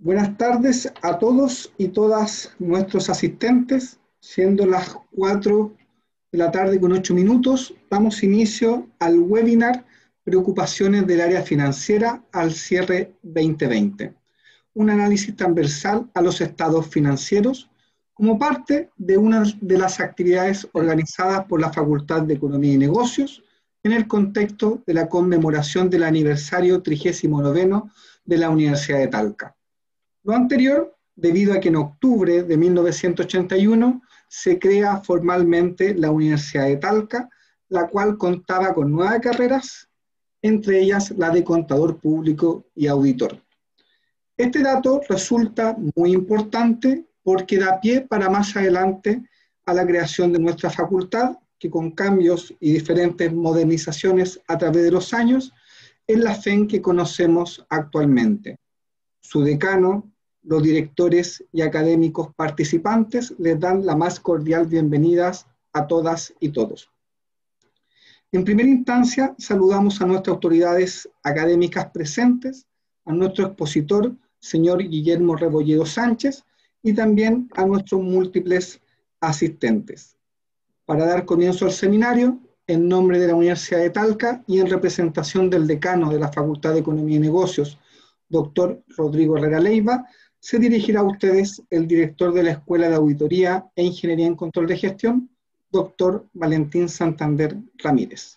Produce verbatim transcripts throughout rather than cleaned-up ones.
Buenas tardes a todos y todas nuestros asistentes. Siendo las cuatro de la tarde con ocho minutos, damos inicio al webinar Preocupaciones del área financiera al cierre veinte veinte. Un análisis transversal a los estados financieros como parte de una de las actividades organizadas por la Facultad de Economía y Negocios en el contexto de la conmemoración del aniversario trigésimo noveno de la Universidad de Talca. Lo anterior, debido a que en octubre de mil novecientos ochenta y uno se crea formalmente la Universidad de Talca, la cual contaba con nueve carreras, entre ellas la de contador público y auditor. Este dato resulta muy importante porque da pie para más adelante a la creación de nuestra facultad, que con cambios y diferentes modernizaciones a través de los años, es la F E N que conocemos actualmente. Su decano, los directores y académicos participantes les dan la más cordial bienvenida a todas y todos. En primera instancia, saludamos a nuestras autoridades académicas presentes, a nuestro expositor, señor Guillermo Rebolledo Sánchez, y también a nuestros múltiples asistentes. Para dar comienzo al seminario, en nombre de la Universidad de Talca y en representación del decano de la Facultad de Economía y Negocios, doctor Rodrigo Herrera Leiva, se dirigirá a ustedes el director de la Escuela de Auditoría e Ingeniería en Control de Gestión, doctor Valentín Santander Ramírez.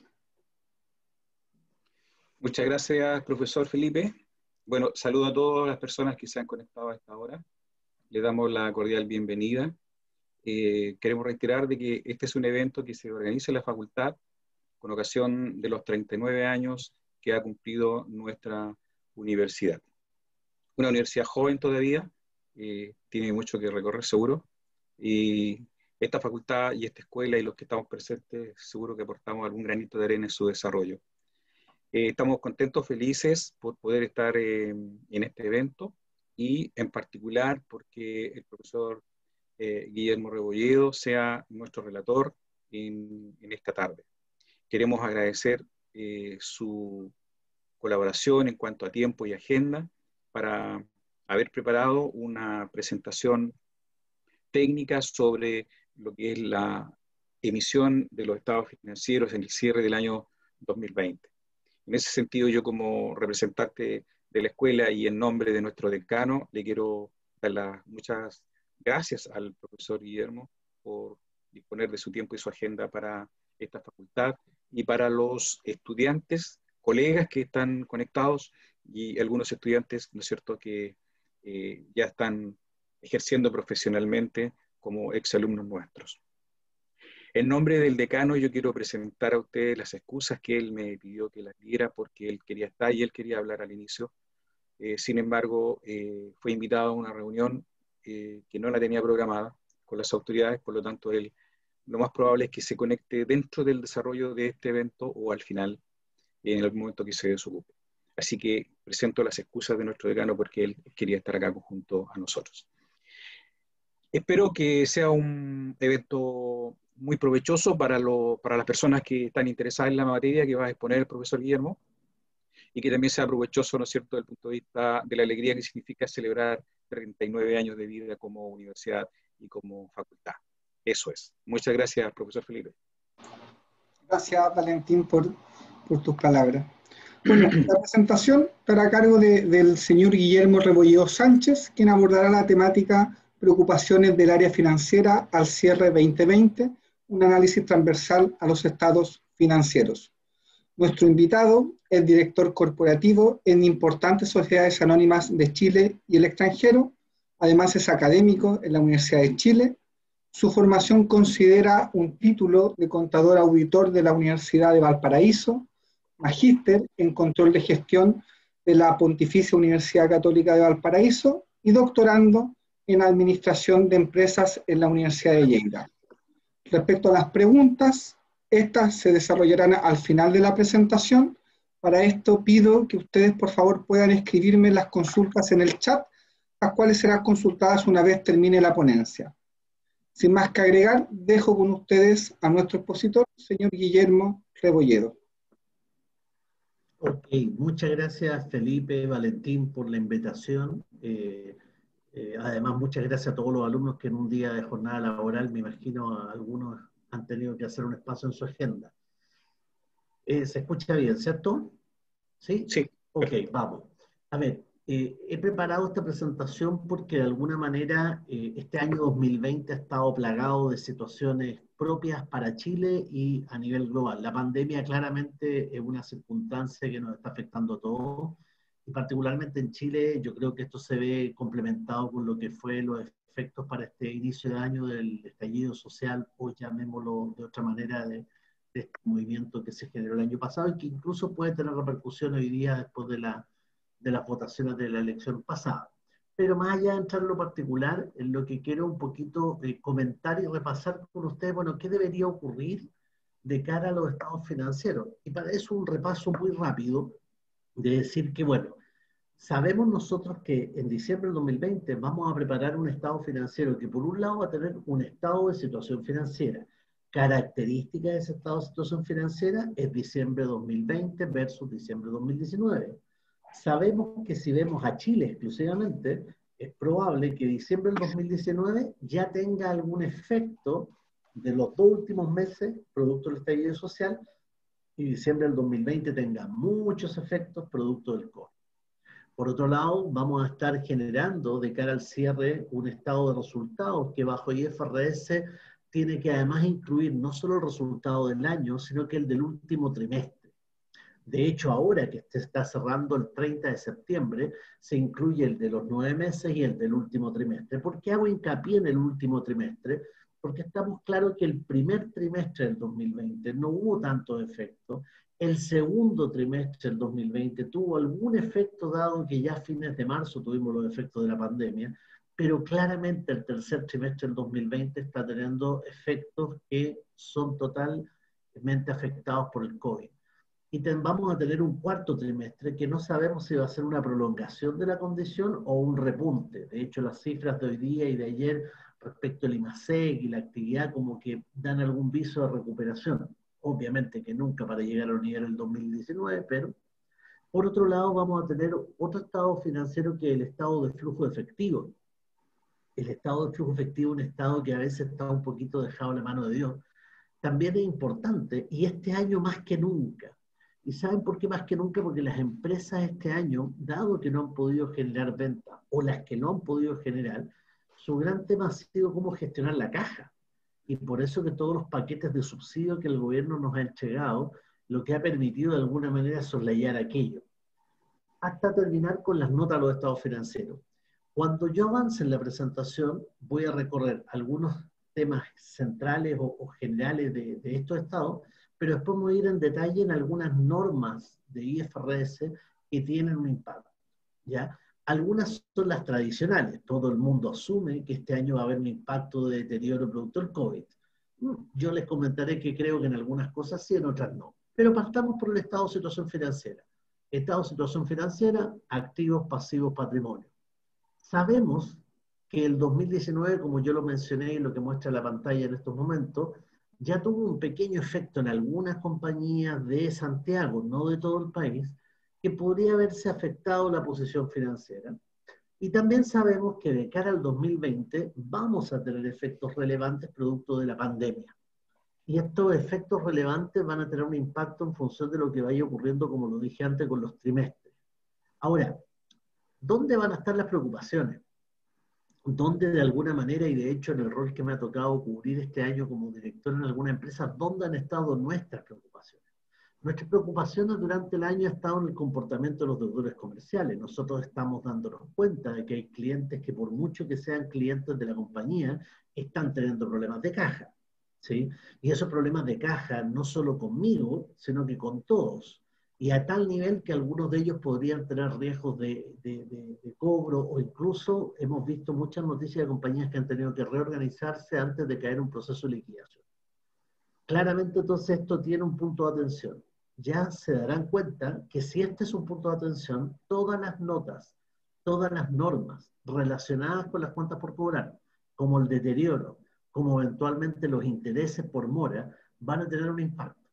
Muchas gracias, profesor Felipe. Bueno, saludo a todas las personas que se han conectado a esta hora. Le damos la cordial bienvenida. Eh, queremos reiterar de que este es un evento que se organiza en la facultad con ocasión de los treinta y nueve años que ha cumplido nuestra universidad. Una universidad joven todavía, eh, tiene mucho que recorrer seguro, y esta facultad y esta escuela y los que estamos presentes seguro que aportamos algún granito de arena en su desarrollo. Eh, estamos contentos, felices por poder estar eh, en este evento y en particular porque el profesor eh, Guillermo Rebolledo sea nuestro relator en, en esta tarde. Queremos agradecer eh, su colaboración en cuanto a tiempo y agenda para haber preparado una presentación técnica sobre lo que es la emisión de los estados financieros en el cierre del año dos mil veinte. En ese sentido, yo como representante de la escuela y en nombre de nuestro decano, le quiero dar las muchas gracias al profesor Guillermo por disponer de su tiempo y su agenda para esta facultad y para los estudiantes, colegas que están conectados y algunos estudiantes, ¿no es cierto?, que eh, ya están ejerciendo profesionalmente como exalumnos nuestros. En nombre del decano yo quiero presentar a ustedes las excusas que él me pidió que las diera porque él quería estar y él quería hablar al inicio. Eh, sin embargo, eh, fue invitado a una reunión eh, que no la tenía programada con las autoridades, por lo tanto él lo más probable es que se conecte dentro del desarrollo de este evento o al final, en el momento que se desocupe. Así que presento las excusas de nuestro decano porque él quería estar acá junto a nosotros. Espero que sea un evento muy provechoso para, lo, para las personas que están interesadas en la materia que va a exponer el profesor Guillermo y que también sea provechoso, ¿no es cierto?, desde el punto de vista de la alegría que significa celebrar treinta y nueve años de vida como universidad y como facultad. Eso es. Muchas gracias, profesor Felipe. Gracias, Valentín, por, por tus palabras. Bueno, la presentación estará a cargo de, del señor Guillermo Rebolledo Sánchez, quien abordará la temática Preocupaciones del área financiera al cierre veinte veinte, un análisis transversal a los estados financieros. Nuestro invitado es director corporativo en importantes sociedades anónimas de Chile y el extranjero, además es académico en la Universidad de Chile. Su formación considera un título de contador auditor de la Universidad de Valparaíso, magíster en control de gestión de la Pontificia Universidad Católica de Valparaíso y doctorando en administración de empresas en la Universidad de Lleida. Respecto a las preguntas, estas se desarrollarán al final de la presentación. Para esto pido que ustedes por favor puedan escribirme las consultas en el chat, las cuales serán consultadas una vez termine la ponencia. Sin más que agregar, dejo con ustedes a nuestro expositor, señor Guillermo Rebolledo. Ok, muchas gracias Felipe, Valentín por la invitación. Eh, eh, además, muchas gracias a todos los alumnos que en un día de jornada laboral, me imagino, algunos han tenido que hacer un espacio en su agenda. Eh, ¿se escucha bien, cierto? ¿Sí? Sí, Ok, perfecto. vamos. A ver, eh, he preparado esta presentación porque de alguna manera eh, este año dos mil veinte ha estado plagado de situaciones propias para Chile y a nivel global. La pandemia claramente es una circunstancia que nos está afectando a todos y particularmente en Chile yo creo que esto se ve complementado con lo que fue los efectos para este inicio de año del estallido social o llamémoslo de otra manera de de este movimiento que se generó el año pasado y que incluso puede tener repercusiones hoy día después de, la, de las votaciones de la elección pasada. Pero más allá de entrar en lo particular, en lo que quiero un poquito eh, comentar y repasar con ustedes, bueno, qué debería ocurrir de cara a los estados financieros. Y para eso un repaso muy rápido de decir que, bueno, sabemos nosotros que en diciembre del dos mil veinte vamos a preparar un estado financiero que por un lado va a tener un estado de situación financiera. Característica de ese estado de situación financiera es diciembre de dos mil veinte versus diciembre de dos mil diecinueve. Sabemos que si vemos a Chile exclusivamente, es probable que diciembre del dos mil diecinueve ya tenga algún efecto de los dos últimos meses, producto del estallido social, y diciembre del dos mil veinte tenga muchos efectos producto del COVID. Por otro lado, vamos a estar generando de cara al cierre un estado de resultados que bajo I F R S tiene que además incluir no solo el resultado del año, sino que el del último trimestre. De hecho, ahora que se está cerrando el treinta de septiembre, se incluye el de los nueve meses y el del último trimestre. ¿Por qué hago hincapié en el último trimestre? Porque estamos claros que el primer trimestre del dos mil veinte no hubo tanto efecto. El segundo trimestre del dos mil veinte tuvo algún efecto dado que ya a fines de marzo tuvimos los efectos de la pandemia, pero claramente el tercer trimestre del dos mil veinte está teniendo efectos que son totalmente afectados por el COVID. Y ten, vamos a tener un cuarto trimestre que no sabemos si va a ser una prolongación de la condición o un repunte. De hecho, las cifras de hoy día y de ayer respecto al IMASEC y la actividad como que dan algún viso de recuperación. Obviamente que nunca para llegar a los niveles del dos mil diecinueve, pero por otro lado vamos a tener otro estado financiero que es el estado de flujo efectivo. El estado de flujo efectivo es un estado que a veces está un poquito dejado en la mano de Dios. También es importante y este año más que nunca. ¿Y saben por qué más que nunca? Porque las empresas este año, dado que no han podido generar ventas o las que no han podido generar, su gran tema ha sido cómo gestionar la caja. Y por eso que todos los paquetes de subsidio que el gobierno nos ha entregado, lo que ha permitido de alguna manera soslayar aquello. Hasta terminar con las notas de los estados financieros. Cuando yo avance en la presentación, voy a recorrer algunos temas centrales o, o generales de, de estos estados, pero después voy a ir en detalle en algunas normas de I F R S que tienen un impacto, ¿ya? Algunas son las tradicionales. Todo el mundo asume que este año va a haber un impacto de deterioro producto del COVID. Yo les comentaré que creo que en algunas cosas sí, en otras no. Pero partamos por el estado de situación financiera. Estado de situación financiera, activos, pasivos, patrimonio. Sabemos que el dos mil diecinueve, como yo lo mencioné y lo que muestra la pantalla en estos momentos, ya tuvo un pequeño efecto en algunas compañías de Santiago, no de todo el país, que podría haberse afectado la posición financiera. Y también sabemos que de cara al dos mil veinte vamos a tener efectos relevantes producto de la pandemia. Y estos efectos relevantes van a tener un impacto en función de lo que vaya ocurriendo, como lo dije antes, con los trimestres. Ahora, ¿dónde van a estar las preocupaciones? ¿Dónde de alguna manera, y de hecho en el rol que me ha tocado cubrir este año como director en alguna empresa, dónde han estado nuestras preocupaciones? Nuestras preocupaciones durante el año han estado en el comportamiento de los deudores comerciales. Nosotros estamos dándonos cuenta de que hay clientes que por mucho que sean clientes de la compañía, están teniendo problemas de caja, ¿sí? Y esos problemas de caja no solo conmigo, sino que con todos. Y a tal nivel que algunos de ellos podrían tener riesgos de, de, de, de cobro o incluso hemos visto muchas noticias de compañías que han tenido que reorganizarse antes de caer en un proceso de liquidación. Claramente entonces esto tiene un punto de atención. Ya se darán cuenta que si este es un punto de atención, todas las notas, todas las normas relacionadas con las cuentas por cobrar, como el deterioro, como eventualmente los intereses por mora, van a tener un impacto.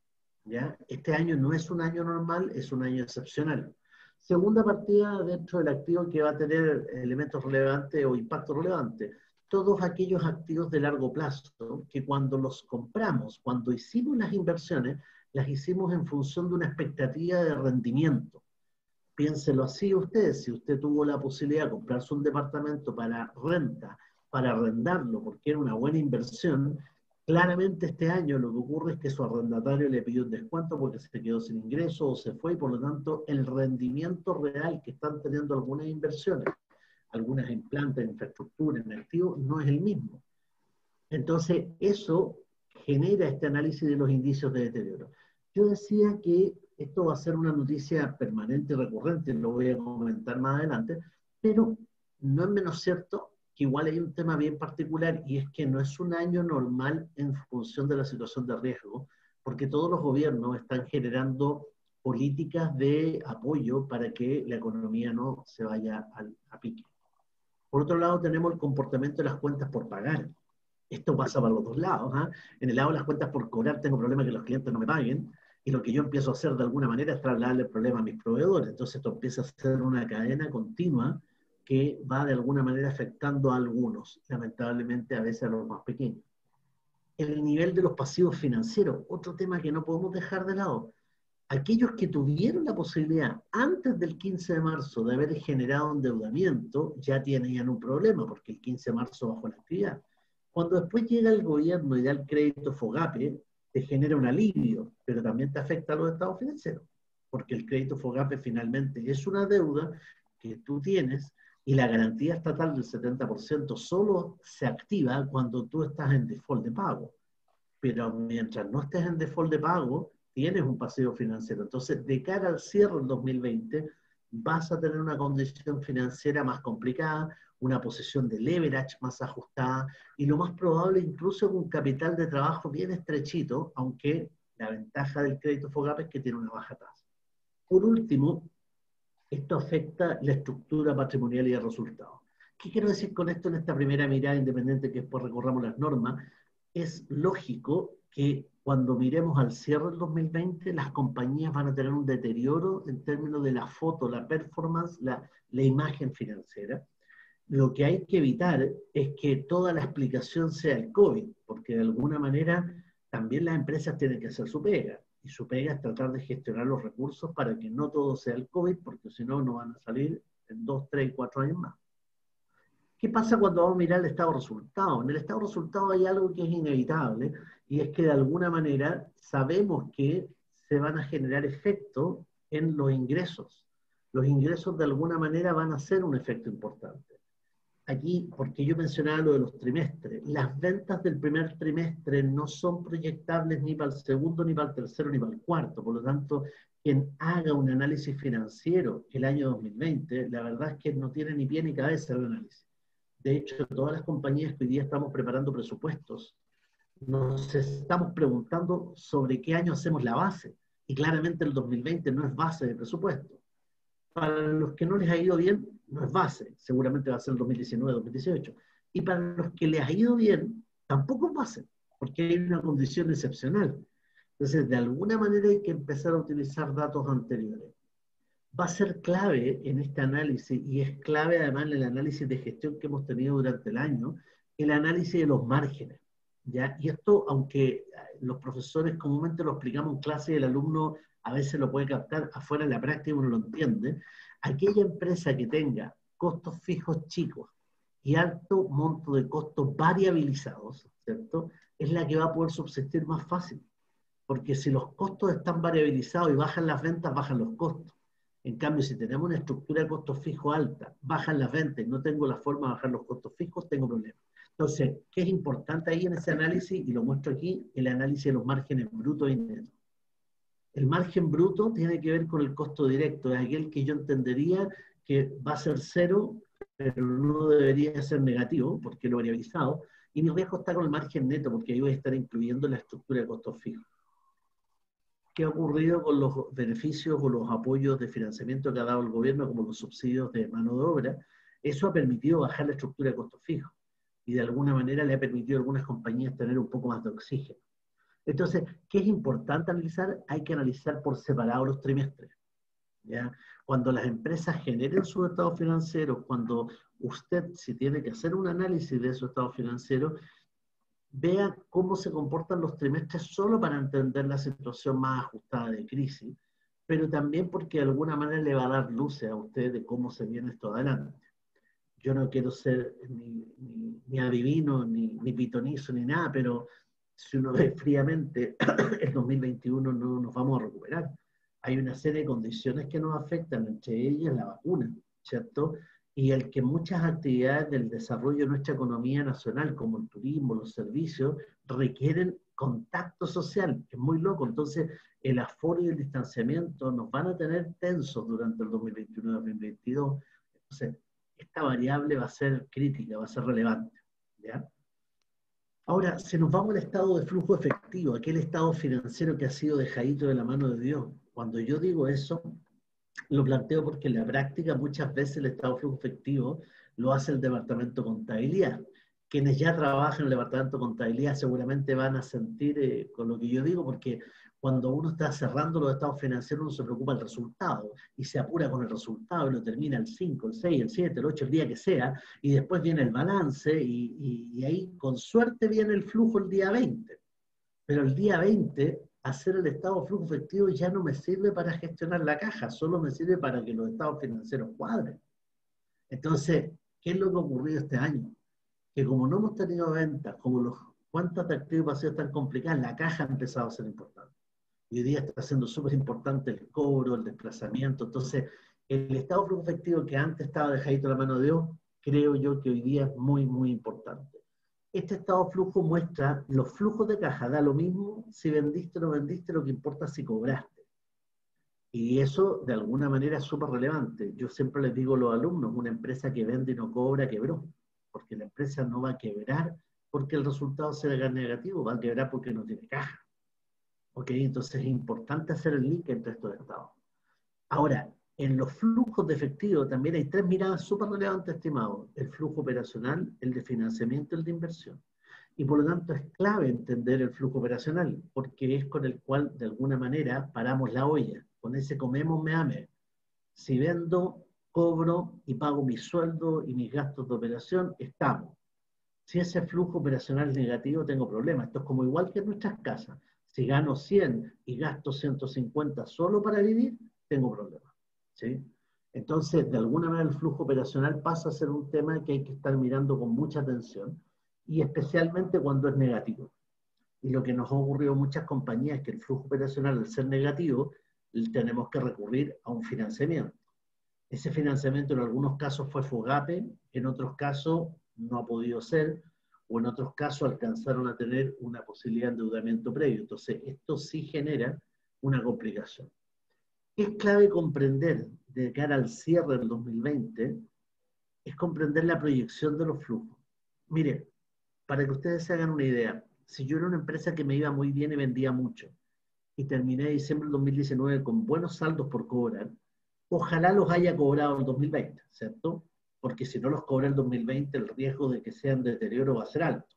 ¿ya? Este año no es un año normal, es un año excepcional. Segunda partida dentro del activo que va a tener elementos relevantes o impacto relevante. Todos aquellos activos de largo plazo que cuando los compramos, cuando hicimos las inversiones, las hicimos en función de una expectativa de rendimiento. Piénselo así usted, si usted tuvo la posibilidad de comprarse un departamento para renta, para arrendarlo, porque era una buena inversión, claramente este año lo que ocurre es que su arrendatario le pidió un descuento porque se quedó sin ingreso o se fue, y por lo tanto el rendimiento real que están teniendo algunas inversiones, algunas en planta, en infraestructura, en activos, no es el mismo. Entonces eso genera este análisis de los indicios de deterioro. Yo decía que esto va a ser una noticia permanente y recurrente, lo voy a comentar más adelante, pero no es menos cierto que igual hay un tema bien particular, y es que no es un año normal en función de la situación de riesgo, porque todos los gobiernos están generando políticas de apoyo para que la economía no se vaya al, a pique. Por otro lado, tenemos el comportamiento de las cuentas por pagar. Esto pasa para los dos lados. ¿eh? En el lado de las cuentas por cobrar tengo problemas que los clientes no me paguen, y lo que yo empiezo a hacer de alguna manera es trasladarle el problema a mis proveedores. Entonces esto empieza a ser una cadena continua que va de alguna manera afectando a algunos, lamentablemente a veces a los más pequeños. El nivel de los pasivos financieros, otro tema que no podemos dejar de lado. Aquellos que tuvieron la posibilidad antes del quince de marzo de haber generado endeudamiento ya tenían un problema, porque el quince de marzo bajó la actividad. Cuando después llega el gobierno y da el crédito FOGAPE, te genera un alivio, pero también te afecta a los estados financieros, porque el crédito FOGAPE finalmente es una deuda que tú tienes, y la garantía estatal del setenta por ciento solo se activa cuando tú estás en default de pago. Pero mientras no estés en default de pago, tienes un pasivo financiero. Entonces, de cara al cierre del dos mil veinte, vas a tener una condición financiera más complicada, una posición de leverage más ajustada, y lo más probable incluso un capital de trabajo bien estrechito, aunque la ventaja del crédito FOGAPE es que tiene una baja tasa. Por último, esto afecta la estructura patrimonial y el resultado. ¿Qué quiero decir con esto en esta primera mirada, independiente que después recorramos las normas? Es lógico que cuando miremos al cierre del dos mil veinte, las compañías van a tener un deterioro en términos de la foto, la performance, la, la imagen financiera. Lo que hay que evitar es que toda la explicación sea el COVID, porque de alguna manera también las empresas tienen que hacer su pega. Y su pega es tratar de gestionar los recursos para que no todo sea el COVID, porque si no, no van a salir en dos, tres, cuatro años más. ¿Qué pasa cuando vamos a mirar el estado de resultado? En el estado de resultado hay algo que es inevitable, y es que de alguna manera sabemos que se van a generar efectos en los ingresos. Los ingresos de alguna manera van a ser un efecto importante. Aquí, porque yo mencionaba lo de los trimestres, las ventas del primer trimestre no son proyectables ni para el segundo, ni para el tercero, ni para el cuarto. Por lo tanto, quien haga un análisis financiero el año dos mil veinte, la verdad es que no tiene ni pie ni cabeza el análisis. De hecho, todas las compañías que hoy día estamos preparando presupuestos, nos estamos preguntando sobre qué año hacemos la base. Y claramente el dos mil veinte no es base de presupuesto. Para los que no les ha ido bien, no es base. Seguramente va a ser el dos mil diecinueve, dos mil dieciocho. Y para los que les ha ido bien, tampoco es base, porque hay una condición excepcional. Entonces, de alguna manera hay que empezar a utilizar datos anteriores. Va a ser clave en este análisis, y es clave además en el análisis de gestión que hemos tenido durante el año, el análisis de los márgenes, ¿ya? Y esto, aunque los profesores comúnmente lo explicamos en clase y el alumno a veces lo puede captar, afuera en la práctica uno lo entiende, aquella empresa que tenga costos fijos chicos y alto monto de costos variabilizados, ¿cierto?, es la que va a poder subsistir más fácil, porque si los costos están variabilizados y bajan las ventas, bajan los costos. En cambio, si tenemos una estructura de costos fijos alta, bajan las ventas y no tengo la forma de bajar los costos fijos, tengo problemas. Entonces, ¿qué es importante ahí en ese análisis? Y lo muestro aquí, el análisis de los márgenes brutos y netos. El margen bruto tiene que ver con el costo directo, es aquel que yo entendería que va a ser cero, pero no debería ser negativo, porque lo variabilizado, y mi riesgo está con el margen neto, porque ahí voy a estar incluyendo la estructura de costos fijos. ¿Qué ha ocurrido con los beneficios o los apoyos de financiamiento que ha dado el gobierno, como los subsidios de mano de obra? Eso ha permitido bajar la estructura de costos fijos, y de alguna manera le ha permitido a algunas compañías tener un poco más de oxígeno. Entonces, ¿qué es importante analizar? Hay que analizar por separado los trimestres, ¿ya? Cuando las empresas generen su estado financiero, cuando usted, si tiene que hacer un análisis de su estado financiero, vea cómo se comportan los trimestres solo para entender la situación más ajustada de crisis, pero también porque de alguna manera le va a dar luces a usted de cómo se viene esto adelante. Yo no quiero ser ni, ni, ni adivino, ni, ni pitonizo, ni nada, pero si uno ve fríamente, el dos mil veintiuno no nos vamos a recuperar. Hay una serie de condiciones que nos afectan, entre ellas la vacuna, ¿cierto? Y el que muchas actividades del desarrollo de nuestra economía nacional, como el turismo, los servicios, requieren contacto social, es muy loco. Entonces, el aforo y el distanciamiento nos van a tener tensos durante el dos mil veintiuno y dos mil veintidós. Entonces, esta variable va a ser crítica, va a ser relevante, ¿ya? Ahora, si nos vamos al estado de flujo efectivo, aquel estado financiero que ha sido dejadito de la mano de Dios, cuando yo digo eso, lo planteo porque en la práctica muchas veces el estado de flujo efectivo lo hace el departamento de contabilidad. Quienes ya trabajan en el departamento de contabilidad seguramente van a sentir eh, con lo que yo digo, porque cuando uno está cerrando los estados financieros uno se preocupa del resultado y se apura con el resultado y lo termina el cinco, el seis, el siete, el ocho, el día que sea, y después viene el balance y, y, y ahí con suerte viene el flujo el día veinte. Pero el día veinte, hacer el estado de flujo efectivo ya no me sirve para gestionar la caja, solo me sirve para que los estados financieros cuadren. Entonces, ¿qué es lo que ha ocurrido este año? Que como no hemos tenido ventas, como los cuentas de activos pasivos están complicadas, la caja ha empezado a ser importante. Hoy día está siendo súper importante el cobro, el desplazamiento. Entonces, el estado de flujo efectivo que antes estaba dejadito en la mano de Dios, creo yo que hoy día es muy, muy importante. Este estado de flujo muestra los flujos de caja, da lo mismo si vendiste o no vendiste, lo que importa es si cobraste. Y eso, de alguna manera, es súper relevante. Yo siempre les digo a los alumnos, una empresa que vende y no cobra, quebró. Porque la empresa no va a quebrar porque el resultado sea negativo, va a quebrar porque no tiene caja. ¿Ok? Entonces es importante hacer el link entre estos estados. Ahora, en los flujos de efectivo también hay tres miradas súper relevantes, estimados. El flujo operacional, el de financiamiento y el de inversión. Y por lo tanto es clave entender el flujo operacional, porque es con el cual de alguna manera paramos la olla. Con ese comemos, me ame. Si vendo, cobro y pago mi sueldo y mis gastos de operación, estamos. Si ese flujo operacional es negativo, tengo problemas. Esto es como igual que en nuestras casas. Si gano cien y gasto ciento cincuenta solo para vivir, tengo problemas, ¿sí? Entonces, de alguna manera el flujo operacional pasa a ser un tema que hay que estar mirando con mucha atención, y especialmente cuando es negativo. Y lo que nos ha ocurrido en muchas compañías es que el flujo operacional, al ser negativo, tenemos que recurrir a un financiamiento. Ese financiamiento en algunos casos fue FOGAPE, en otros casos no ha podido ser, o en otros casos alcanzaron a tener una posibilidad de endeudamiento previo. Entonces, esto sí genera una complicación. Es clave comprender, de cara al cierre del dos mil veinte, es comprender la proyección de los flujos. Mire, para que ustedes se hagan una idea, si yo era una empresa que me iba muy bien y vendía mucho, y terminé diciembre del dos mil diecinueve con buenos saldos por cobrar, ojalá los haya cobrado el dos mil veinte, ¿cierto? Porque si no los cobra el dos mil veinte, el riesgo de que sean deterioro va a ser alto.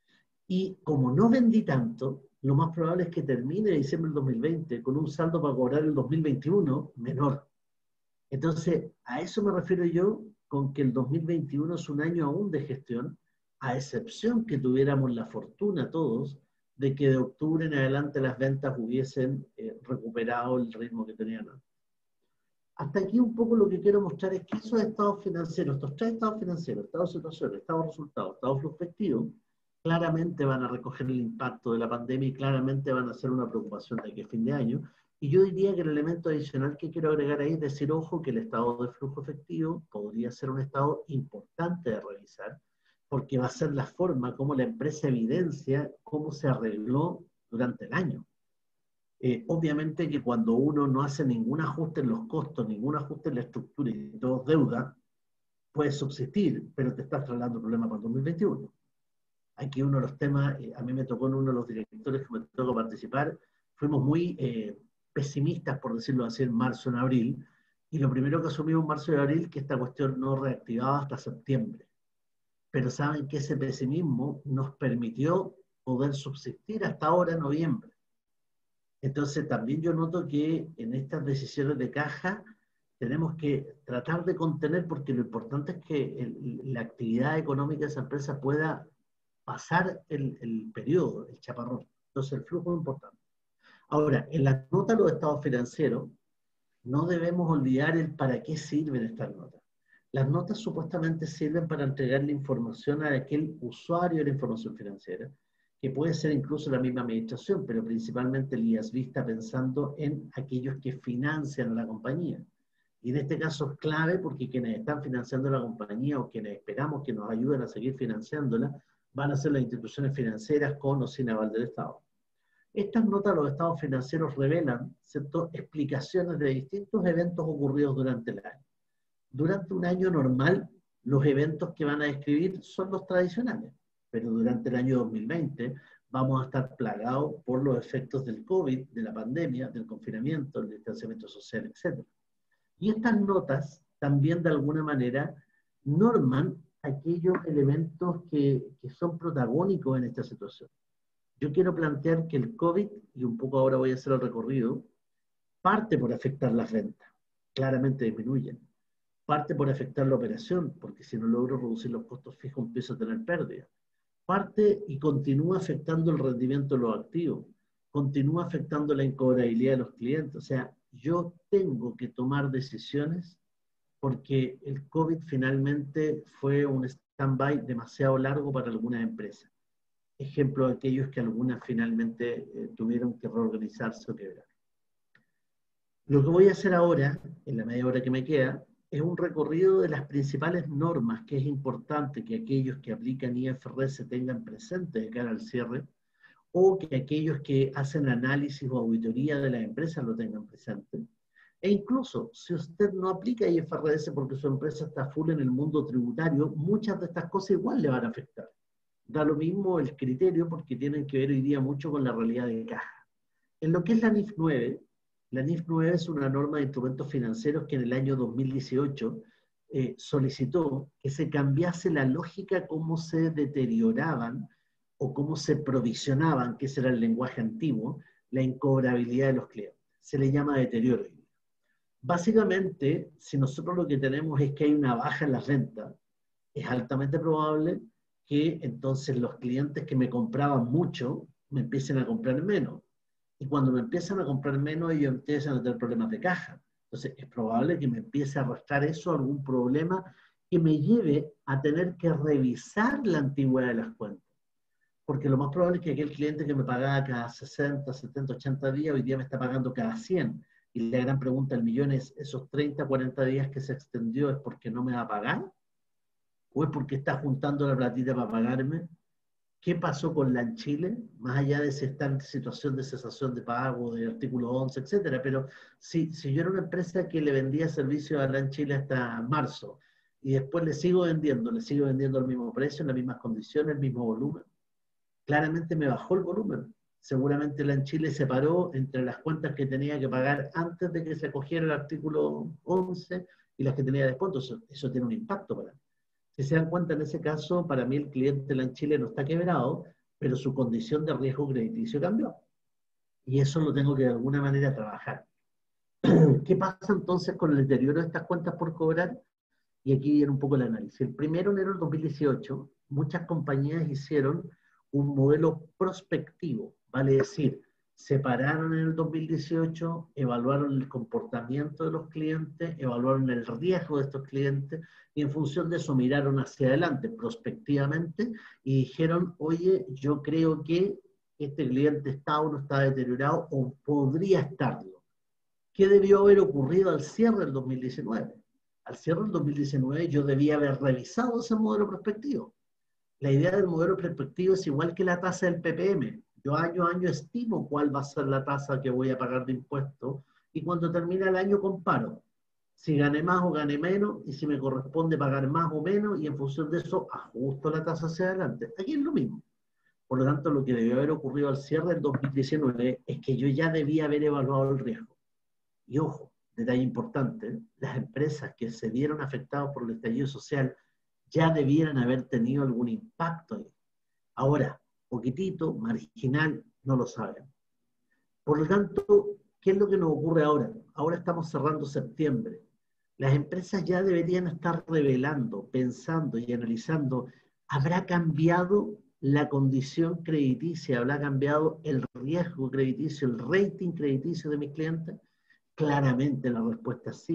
Y como no vendí tanto, lo más probable es que termine diciembre del dos mil veinte con un saldo para cobrar el dos mil veintiuno menor. Entonces, a eso me refiero yo con que el dos mil veintiuno es un año aún de gestión, a excepción que tuviéramos la fortuna todos de que de octubre en adelante las ventas hubiesen eh, recuperado el ritmo que tenían antes. Hasta aquí un poco lo que quiero mostrar es que esos estados financieros, estos tres estados financieros, estado de situación, estado de resultados, estado flujo efectivo, claramente van a recoger el impacto de la pandemia y claramente van a ser una preocupación de aquí a fin de año. Y yo diría que el elemento adicional que quiero agregar ahí es decir, ojo, que el estado de flujo efectivo podría ser un estado importante de revisar, porque va a ser la forma como la empresa evidencia cómo se arregló durante el año. Eh, obviamente que cuando uno no hace ningún ajuste en los costos, ningún ajuste en la estructura y todo es deuda, puede subsistir, pero te estás trasladando problemas para el dos mil veintiuno. Aquí uno de los temas, eh, a mí me tocó en uno de los directores que me tocó participar, fuimos muy eh, pesimistas, por decirlo así, en marzo, en abril, y lo primero que asumimos en marzo y abril es que esta cuestión no reactivaba hasta septiembre. Pero saben que ese pesimismo nos permitió poder subsistir hasta ahora, noviembre. Entonces también yo noto que en estas decisiones de caja tenemos que tratar de contener, porque lo importante es que el, la actividad económica de esa empresa pueda pasar el, el periodo, el chaparrón. Entonces el flujo es importante. Ahora, en la nota de los estados financieros, no debemos olvidar el para qué sirven estas notas. Las notas supuestamente sirven para entregarle información a aquel usuario de la información financiera, que puede ser incluso la misma administración, pero principalmente el I A S B está pensando en aquellos que financian a la compañía. Y en este caso es clave porque quienes están financiando la compañía o quienes esperamos que nos ayuden a seguir financiándola van a ser las instituciones financieras con o sin aval del Estado. Estas notas de los estados financieros revelan, ¿cierto?, explicaciones de distintos eventos ocurridos durante el año. Durante un año normal, los eventos que van a describir son los tradicionales, pero durante el año dos mil veinte vamos a estar plagados por los efectos del COVID, de la pandemia, del confinamiento, del distanciamiento social, etcétera. Y estas notas también de alguna manera norman aquellos elementos que, que son protagónicos en esta situación. Yo quiero plantear que el COVID, y un poco ahora voy a hacer el recorrido, parte por afectar las ventas, claramente disminuyen. Parte por afectar la operación, porque si no logro reducir los costos fijos empiezo a tener pérdidas. Parte y continúa afectando el rendimiento de los activos, continúa afectando la incobrabilidad de los clientes. O sea, yo tengo que tomar decisiones porque el COVID finalmente fue un stand-by demasiado largo para algunas empresas. Ejemplo de aquellos que algunas finalmente eh, tuvieron que reorganizarse o quebrar. Lo que voy a hacer ahora, en la media hora que me queda, es un recorrido de las principales normas que es importante que aquellos que aplican I F R S tengan presente de cara al cierre, o que aquellos que hacen análisis o auditoría de las empresas lo tengan presente. E incluso, si usted no aplica I F R S porque su empresa está full en el mundo tributario, muchas de estas cosas igual le van a afectar. Da lo mismo el criterio porque tienen que ver hoy día mucho con la realidad de caja. En lo que es la N I F nueve, la N I F nueve es una norma de instrumentos financieros que en el año dos mil dieciocho eh, solicitó que se cambiase la lógica cómo se deterioraban o cómo se provisionaban, que ese era el lenguaje antiguo, la incobrabilidad de los clientes. Se le llama deterioro. Básicamente, si nosotros lo que tenemos es que hay una baja en las ventas, es altamente probable que entonces los clientes que me compraban mucho me empiecen a comprar menos. Y cuando me empiezan a comprar menos, ellos empiezan a tener problemas de caja. Entonces, es probable que me empiece a arrastrar eso, algún problema que me lleve a tener que revisar la antigüedad de las cuentas. Porque lo más probable es que aquel cliente que me pagaba cada sesenta, setenta, ochenta días, hoy día me está pagando cada cien. Y la gran pregunta del millón es, ¿esos treinta, cuarenta días que se extendió es porque no me va a pagar? ¿O es porque está juntando la platita para pagarme? ¿Qué pasó con LAN Chile? Más allá de si está en situación de cesación de pago, de artículo once, etcétera. Pero si, si yo era una empresa que le vendía servicio a LAN Chile hasta marzo, y después le sigo vendiendo, le sigo vendiendo al mismo precio, en las mismas condiciones, el mismo volumen, claramente me bajó el volumen. Seguramente LAN Chile se paró entre las cuentas que tenía que pagar antes de que se acogiera el artículo once y las que tenía después. Entonces, eso tiene un impacto para mí. Si se dan cuenta, en ese caso, para mí el cliente LAN Chile no está quebrado, pero su condición de riesgo crediticio cambió. Y eso lo tengo que de alguna manera trabajar. ¿Qué pasa entonces con el deterioro de estas cuentas por cobrar? Y aquí viene un poco el análisis. El primero de enero del dos mil dieciocho, muchas compañías hicieron un modelo prospectivo, vale decir, separaron en el dos mil dieciocho, evaluaron el comportamiento de los clientes, evaluaron el riesgo de estos clientes y en función de eso miraron hacia adelante prospectivamente y dijeron, oye, yo creo que este cliente está o no está deteriorado o podría estarlo. ¿Qué debió haber ocurrido al cierre del dos mil diecinueve? Al cierre del dos mil diecinueve yo debía haber revisado ese modelo prospectivo. La idea del modelo prospectivo es igual que la tasa del P P M. Yo año a año estimo cuál va a ser la tasa que voy a pagar de impuestos y cuando termina el año comparo si gané más o gané menos y si me corresponde pagar más o menos y en función de eso ajusto la tasa hacia adelante. Aquí es lo mismo. Por lo tanto, lo que debió haber ocurrido al cierre del dos mil diecinueve es que yo ya debía haber evaluado el riesgo. Y ojo, detalle importante, las empresas que se vieron afectadas por el estallido social ya debieran haber tenido algún impacto ahí. Ahora, poquitito, marginal, no lo saben. Por lo tanto, ¿qué es lo que nos ocurre ahora? Ahora estamos cerrando septiembre. Las empresas ya deberían estar revelando, pensando y analizando, ¿habrá cambiado la condición crediticia? ¿Habrá cambiado el riesgo crediticio, el rating crediticio de mis clientes? Claramente la respuesta es sí.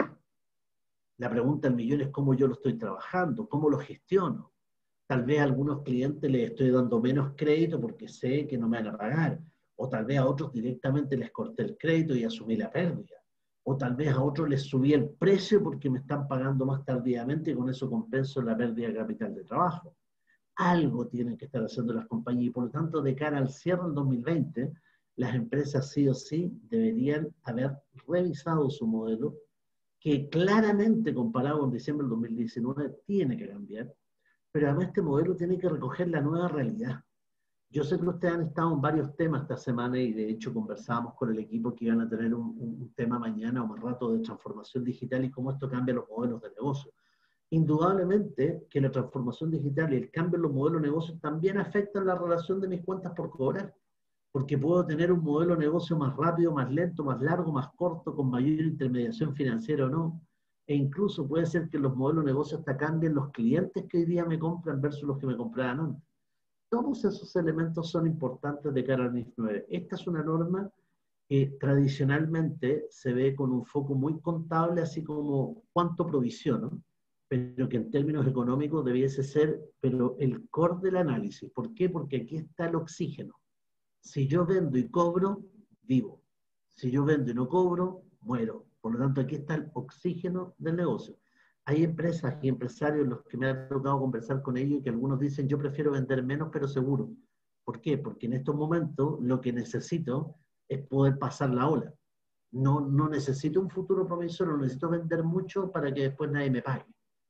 La pregunta del millón es cómo yo lo estoy trabajando, cómo lo gestiono. Tal vez a algunos clientes les estoy dando menos crédito porque sé que no me van a pagar. O tal vez a otros directamente les corté el crédito y asumí la pérdida. O tal vez a otros les subí el precio porque me están pagando más tardíamente y con eso compenso la pérdida de capital de trabajo. Algo tienen que estar haciendo las compañías y por lo tanto de cara al cierre del dos mil veinte, las empresas sí o sí deberían haber revisado su modelo, que claramente comparado con diciembre del dos mil diecinueve tiene que cambiar, pero además este modelo tiene que recoger la nueva realidad. Yo sé que ustedes han estado en varios temas esta semana y de hecho conversábamos con el equipo que iban a tener un, un tema mañana o más rato de transformación digital y cómo esto cambia los modelos de negocio. Indudablemente que la transformación digital y el cambio en los modelos de negocio también afectan la relación de mis cuentas por cobrar, porque puedo tener un modelo de negocio más rápido, más lento, más largo, más corto, con mayor intermediación financiera o no, e incluso puede ser que los modelos de negocio hasta cambien los clientes que hoy día me compran versus los que me compraban antes. Todos esos elementos son importantes de cara al N I F nueve. Esta es una norma que tradicionalmente se ve con un foco muy contable, así como cuánto provisiono, pero que en términos económicos debiese ser pero el core del análisis. ¿Por qué? Porque aquí está el oxígeno. Si yo vendo y cobro, vivo. Si yo vendo y no cobro, muero. Por lo tanto, aquí está el oxígeno del negocio. Hay empresas y empresarios los que me ha tocado conversar con ellos y que algunos dicen yo prefiero vender menos pero seguro. ¿Por qué? Porque en estos momentos lo que necesito es poder pasar la ola. No, no necesito un futuro promisorio, necesito vender mucho para que después nadie me pague.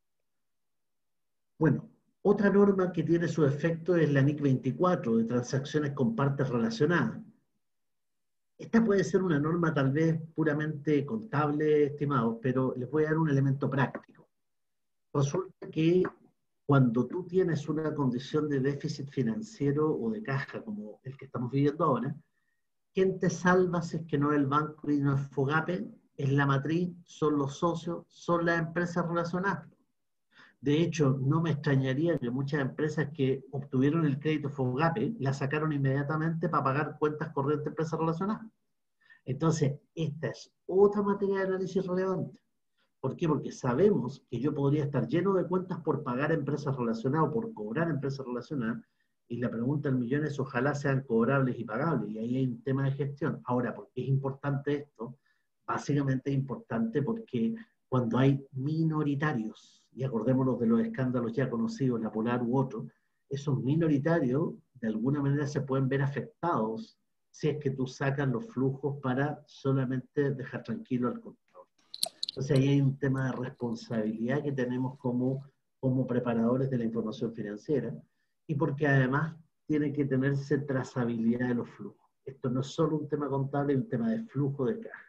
Bueno, otra norma que tiene su efecto es la N I C veinticuatro, de transacciones con partes relacionadas. Esta puede ser una norma tal vez puramente contable, estimados, pero les voy a dar un elemento práctico. Resulta que cuando tú tienes una condición de déficit financiero o de caja, como el que estamos viviendo ahora, ¿quién te salva si es que no es el banco y no es FOGAPE? Es la matriz, son los socios, son las empresas relacionadas. De hecho, no me extrañaría que muchas empresas que obtuvieron el crédito FOGAPE la sacaron inmediatamente para pagar cuentas corrientes de empresas relacionadas. Entonces, esta es otra materia de análisis relevante. ¿Por qué? Porque sabemos que yo podría estar lleno de cuentas por pagar empresas relacionadas o por cobrar empresas relacionadas, y la pregunta del millón es ojalá sean cobrables y pagables, y ahí hay un tema de gestión. Ahora, ¿por qué es importante esto? Básicamente es importante porque cuando hay minoritarios, y acordémonos de los escándalos ya conocidos, la Polar u otros, esos minoritarios de alguna manera se pueden ver afectados si es que tú sacas los flujos para solamente dejar tranquilo al contador. Entonces ahí hay un tema de responsabilidad que tenemos como, como preparadores de la información financiera, y porque además tiene que tenerse trazabilidad de los flujos. Esto no es solo un tema contable, es un tema de flujo de caja.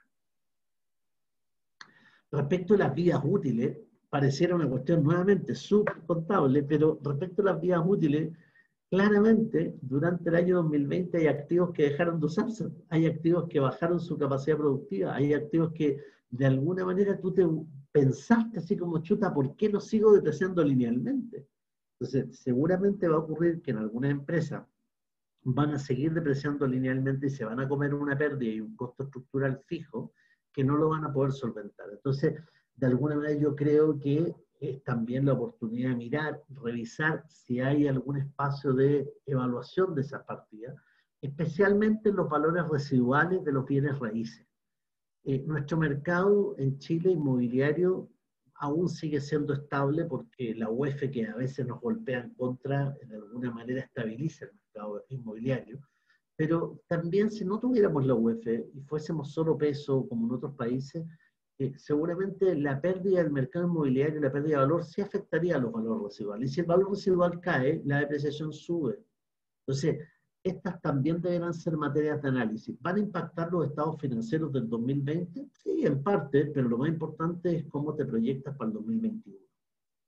Respecto a las vidas útiles, pareciera una cuestión nuevamente súper contable, pero respecto a las vidas útiles, claramente durante el año dos mil veinte hay activos que dejaron de usarse, hay activos que bajaron su capacidad productiva, hay activos que de alguna manera tú te pensaste así como chuta, ¿por qué los sigo depreciando linealmente? Entonces, seguramente va a ocurrir que en algunas empresas van a seguir depreciando linealmente y se van a comer una pérdida y un costo estructural fijo que no lo van a poder solventar. Entonces, de alguna manera yo creo que es también la oportunidad de mirar, revisar si hay algún espacio de evaluación de esas partidas, especialmente en los valores residuales de los bienes raíces. Eh, nuestro mercado en Chile inmobiliario aún sigue siendo estable porque la U E F, que a veces nos golpea en contra, de alguna manera estabiliza el mercado inmobiliario. Pero también si no tuviéramos la U E F y fuésemos solo peso como en otros países, eh, seguramente la pérdida del mercado inmobiliario y la pérdida de valor sí afectaría a los valores residuales. Y si el valor residual cae, la depreciación sube. Entonces, estas también deberán ser materias de análisis. ¿Van a impactar los estados financieros del dos mil veinte? Sí, en parte, pero lo más importante es cómo te proyectas para el dos mil veintiuno.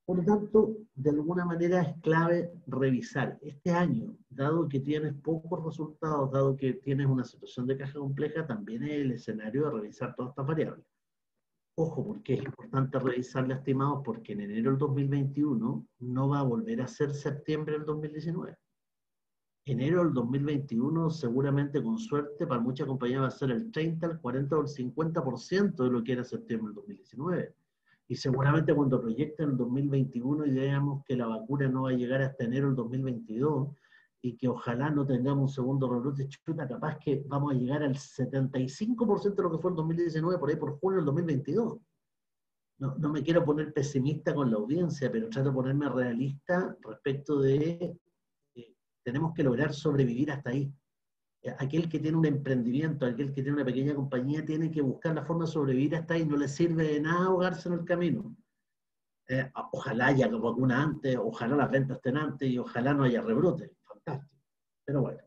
Por lo tanto, de alguna manera es clave revisar. Este año, dado que tienes pocos resultados, dado que tienes una situación de caja compleja, también es el escenario de revisar todas estas variables. Ojo, porque es importante revisarla, estimados, porque en enero del dos mil veintiuno no va a volver a ser septiembre del dos mil diecinueve. Enero del dos mil veintiuno, seguramente con suerte, para muchas compañías va a ser el treinta, el cuarenta o el cincuenta por ciento de lo que era septiembre del dos mil diecinueve. Y seguramente cuando proyecten el dos mil veintiuno y veamos que la vacuna no va a llegar hasta enero del dos mil veintidós y que ojalá no tengamos un segundo rebrote, chuta, capaz que vamos a llegar al setenta y cinco por ciento de lo que fue el dos mil diecinueve, por ahí por junio del dos mil veintidós. No, no me quiero poner pesimista con la audiencia, pero trato de ponerme realista respecto de eh, tenemos que lograr sobrevivir hasta ahí. Aquel que tiene un emprendimiento, aquel que tiene una pequeña compañía, tiene que buscar la forma de sobrevivir hasta ahí. No le sirve de nada ahogarse en el camino. Eh, ojalá haya vacuna antes, ojalá las ventas estén antes y ojalá no haya rebrote. Fantástico. Pero bueno.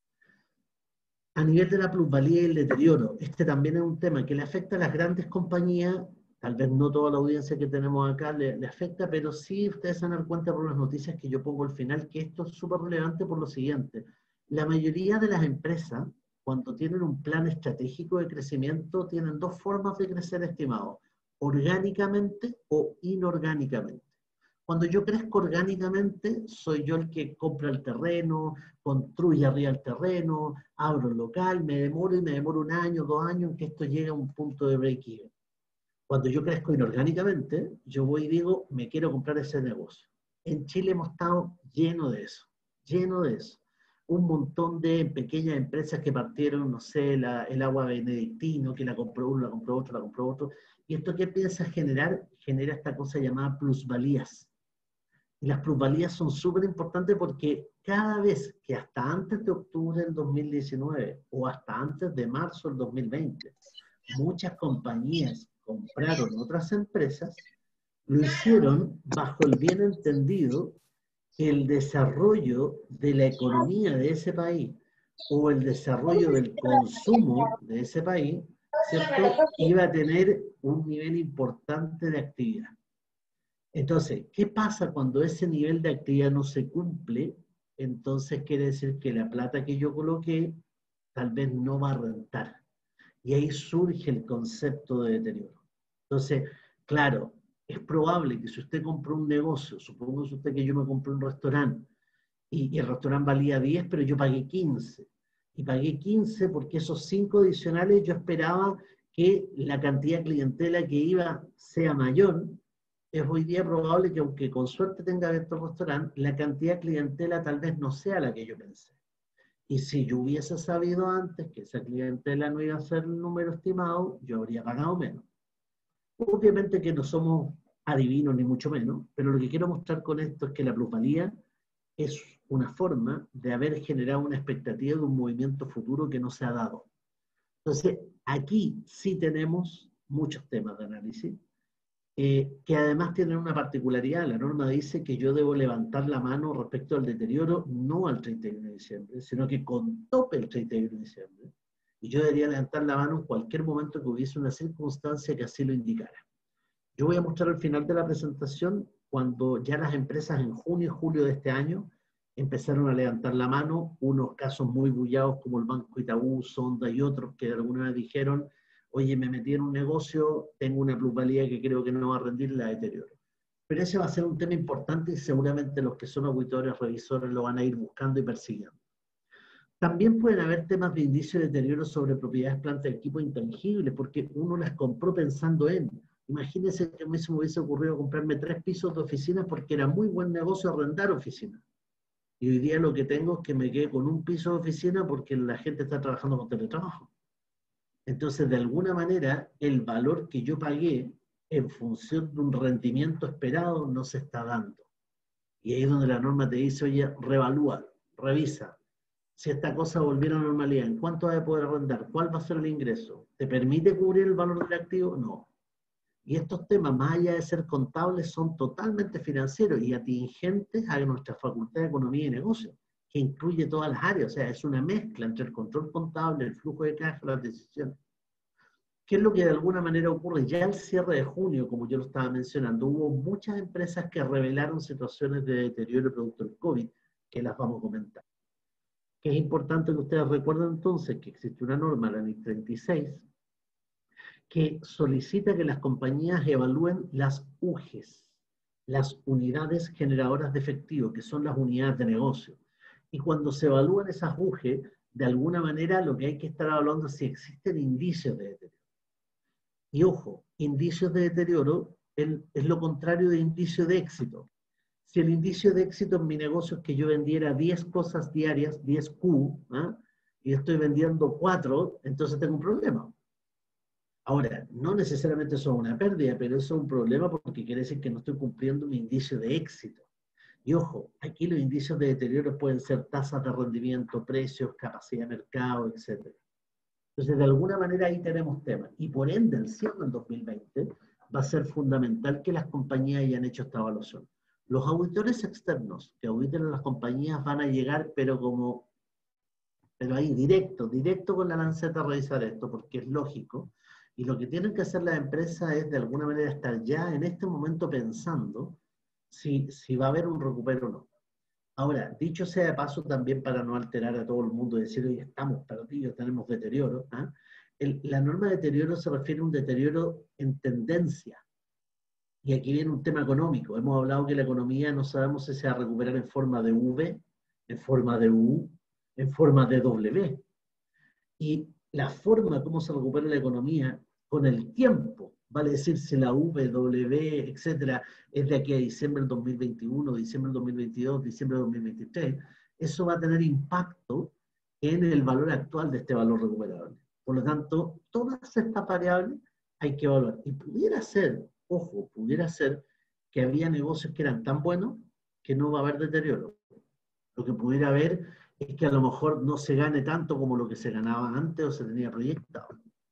A nivel de la plusvalía y el deterioro, este también es un tema que le afecta a las grandes compañías. Tal vez no toda la audiencia que tenemos acá le, le afecta, pero sí ustedes se van a dar cuenta por las noticias que yo pongo al final que esto es súper relevante por lo siguiente. La mayoría de las empresas, cuando tienen un plan estratégico de crecimiento, tienen dos formas de crecer, estimados: orgánicamente o inorgánicamente. Cuando yo crezco orgánicamente, soy yo el que compra el terreno, construye arriba el terreno, abro el local, me demoro y me demoro un año, dos años en que esto llegue a un punto de break-even. Cuando yo crezco inorgánicamente, yo voy y digo, me quiero comprar ese negocio. En Chile hemos estado lleno de eso, lleno de eso. Un montón de pequeñas empresas que partieron, no sé, la, el agua benedictino, que la compró uno, la compró otro, la compró otro. ¿Y esto qué piensa generar? Genera esta cosa llamada plusvalías. Y las plusvalías son súper importantes porque cada vez que hasta antes de octubre del dos mil diecinueve o hasta antes de marzo del dos mil veinte, muchas compañías compraron otras empresas, lo hicieron bajo el bien entendido que el desarrollo de la economía de ese país o el desarrollo del consumo de ese país, ¿cierto?, iba a tener un nivel importante de actividad. Entonces, ¿qué pasa cuando ese nivel de actividad no se cumple? Entonces quiere decir que la plata que yo coloqué tal vez no va a rentar. Y ahí surge el concepto de deterioro. Entonces, claro, es probable que si usted compró un negocio, supongamos usted que yo me compré un restaurante y, y el restaurante valía diez, pero yo pagué quince. Y pagué quince porque esos cinco adicionales yo esperaba que la cantidad de clientela que iba sea mayor. Es hoy día probable que aunque con suerte tenga abierto el restaurante, la cantidad de clientela tal vez no sea la que yo pensé. Y si yo hubiese sabido antes que esa clientela no iba a ser el número estimado, yo habría pagado menos. Obviamente que no somos adivinos ni mucho menos, pero lo que quiero mostrar con esto es que la plusvalía es una forma de haber generado una expectativa de un movimiento futuro que no se ha dado. Entonces, aquí sí tenemos muchos temas de análisis, eh, que además tienen una particularidad. La norma dice que yo debo levantar la mano respecto al deterioro no al treinta y uno de diciembre, sino que con tope el treinta y uno de diciembre. Y yo debería levantar la mano en cualquier momento que hubiese una circunstancia que así lo indicara. Yo voy a mostrar al final de la presentación cuando ya las empresas en junio y julio de este año empezaron a levantar la mano, unos casos muy bullados como el Banco Itaú, Sonda y otros que de alguna vez dijeron, oye, me metí en un negocio, tengo una plusvalía que creo que no va a rendir, la deterioro. Pero ese va a ser un tema importante y seguramente los que son auditores, revisores lo van a ir buscando y persiguiendo. También pueden haber temas de indicio de deterioro sobre propiedades, plantas, equipos intangibles, porque uno las compró pensando en, imagínense que a mí se me hubiese ocurrido comprarme tres pisos de oficinas porque era muy buen negocio arrendar oficinas. Y hoy día lo que tengo es que me quedé con un piso de oficina porque la gente está trabajando con teletrabajo. Entonces, de alguna manera, el valor que yo pagué en función de un rendimiento esperado no se está dando. Y ahí es donde la norma te dice, oye, revalúa, revisa. Si esta cosa volviera a la normalidad, ¿en cuánto vas a poder arrendar? ¿Cuál va a ser el ingreso? ¿Te permite cubrir el valor del activo? No. Y estos temas, más allá de ser contables, son totalmente financieros y atingentes a nuestra Facultad de Economía y Negocios, que incluye todas las áreas. O sea, es una mezcla entre el control contable, el flujo de caja, las decisiones. ¿Qué es lo que de alguna manera ocurre? Ya al cierre de junio, como yo lo estaba mencionando, hubo muchas empresas que revelaron situaciones de deterioro producto del COVID, que las vamos a comentar. Que es importante que ustedes recuerden entonces que existe una norma, la N I C treinta y seis, que solicita que las compañías evalúen las U G Es, las unidades generadoras de efectivo, que son las unidades de negocio. Y cuando se evalúan esas U G E, de alguna manera lo que hay que estar hablando es si existen indicios de deterioro. Y ojo, indicios de deterioro es lo contrario de indicio de éxito. Si el indicio de éxito en mi negocio es que yo vendiera diez cosas diarias, diez Q, ¿eh? y estoy vendiendo cuatro, entonces tengo un problema. Ahora, no necesariamente eso es una pérdida, pero eso es un problema porque quiere decir que no estoy cumpliendo mi indicio de éxito. Y ojo, aquí los indicios de deterioro pueden ser tasas de rendimiento, precios, capacidad de mercado, etcétera. Entonces, de alguna manera ahí tenemos temas. Y por ende, el cierre del dos mil veinte va a ser fundamental que las compañías hayan hecho esta evaluación. Los auditores externos que auditen a las compañías van a llegar, pero como, pero ahí, directo, directo con la lanceta a revisar esto, porque es lógico. Y lo que tienen que hacer las empresas es, de alguna manera, estar ya en este momento pensando si, si va a haber un recupero o no. Ahora, dicho sea de paso, también para no alterar a todo el mundo y decir, oye, estamos perdidos, tenemos deterioro. ¿eh? El, la norma de deterioro se refiere a un deterioro en tendencia. Y aquí viene un tema económico. Hemos hablado que la economía no sabemos si se va a recuperar en forma de V, en forma de U, en forma de W. Y la forma como se recupera la economía con el tiempo, vale decir, si la V, W, etcétera, es de aquí a diciembre del dos mil veintiuno, diciembre del dos mil veintidós, diciembre del dos mil veintitrés, eso va a tener impacto en el valor actual de este valor recuperable. Por lo tanto, todas estas variables hay que evaluar. Y pudiera ser, ojo, pudiera ser que había negocios que eran tan buenos que no va a haber deterioro. Lo que pudiera haber es que a lo mejor no se gane tanto como lo que se ganaba antes o se tenía proyectado.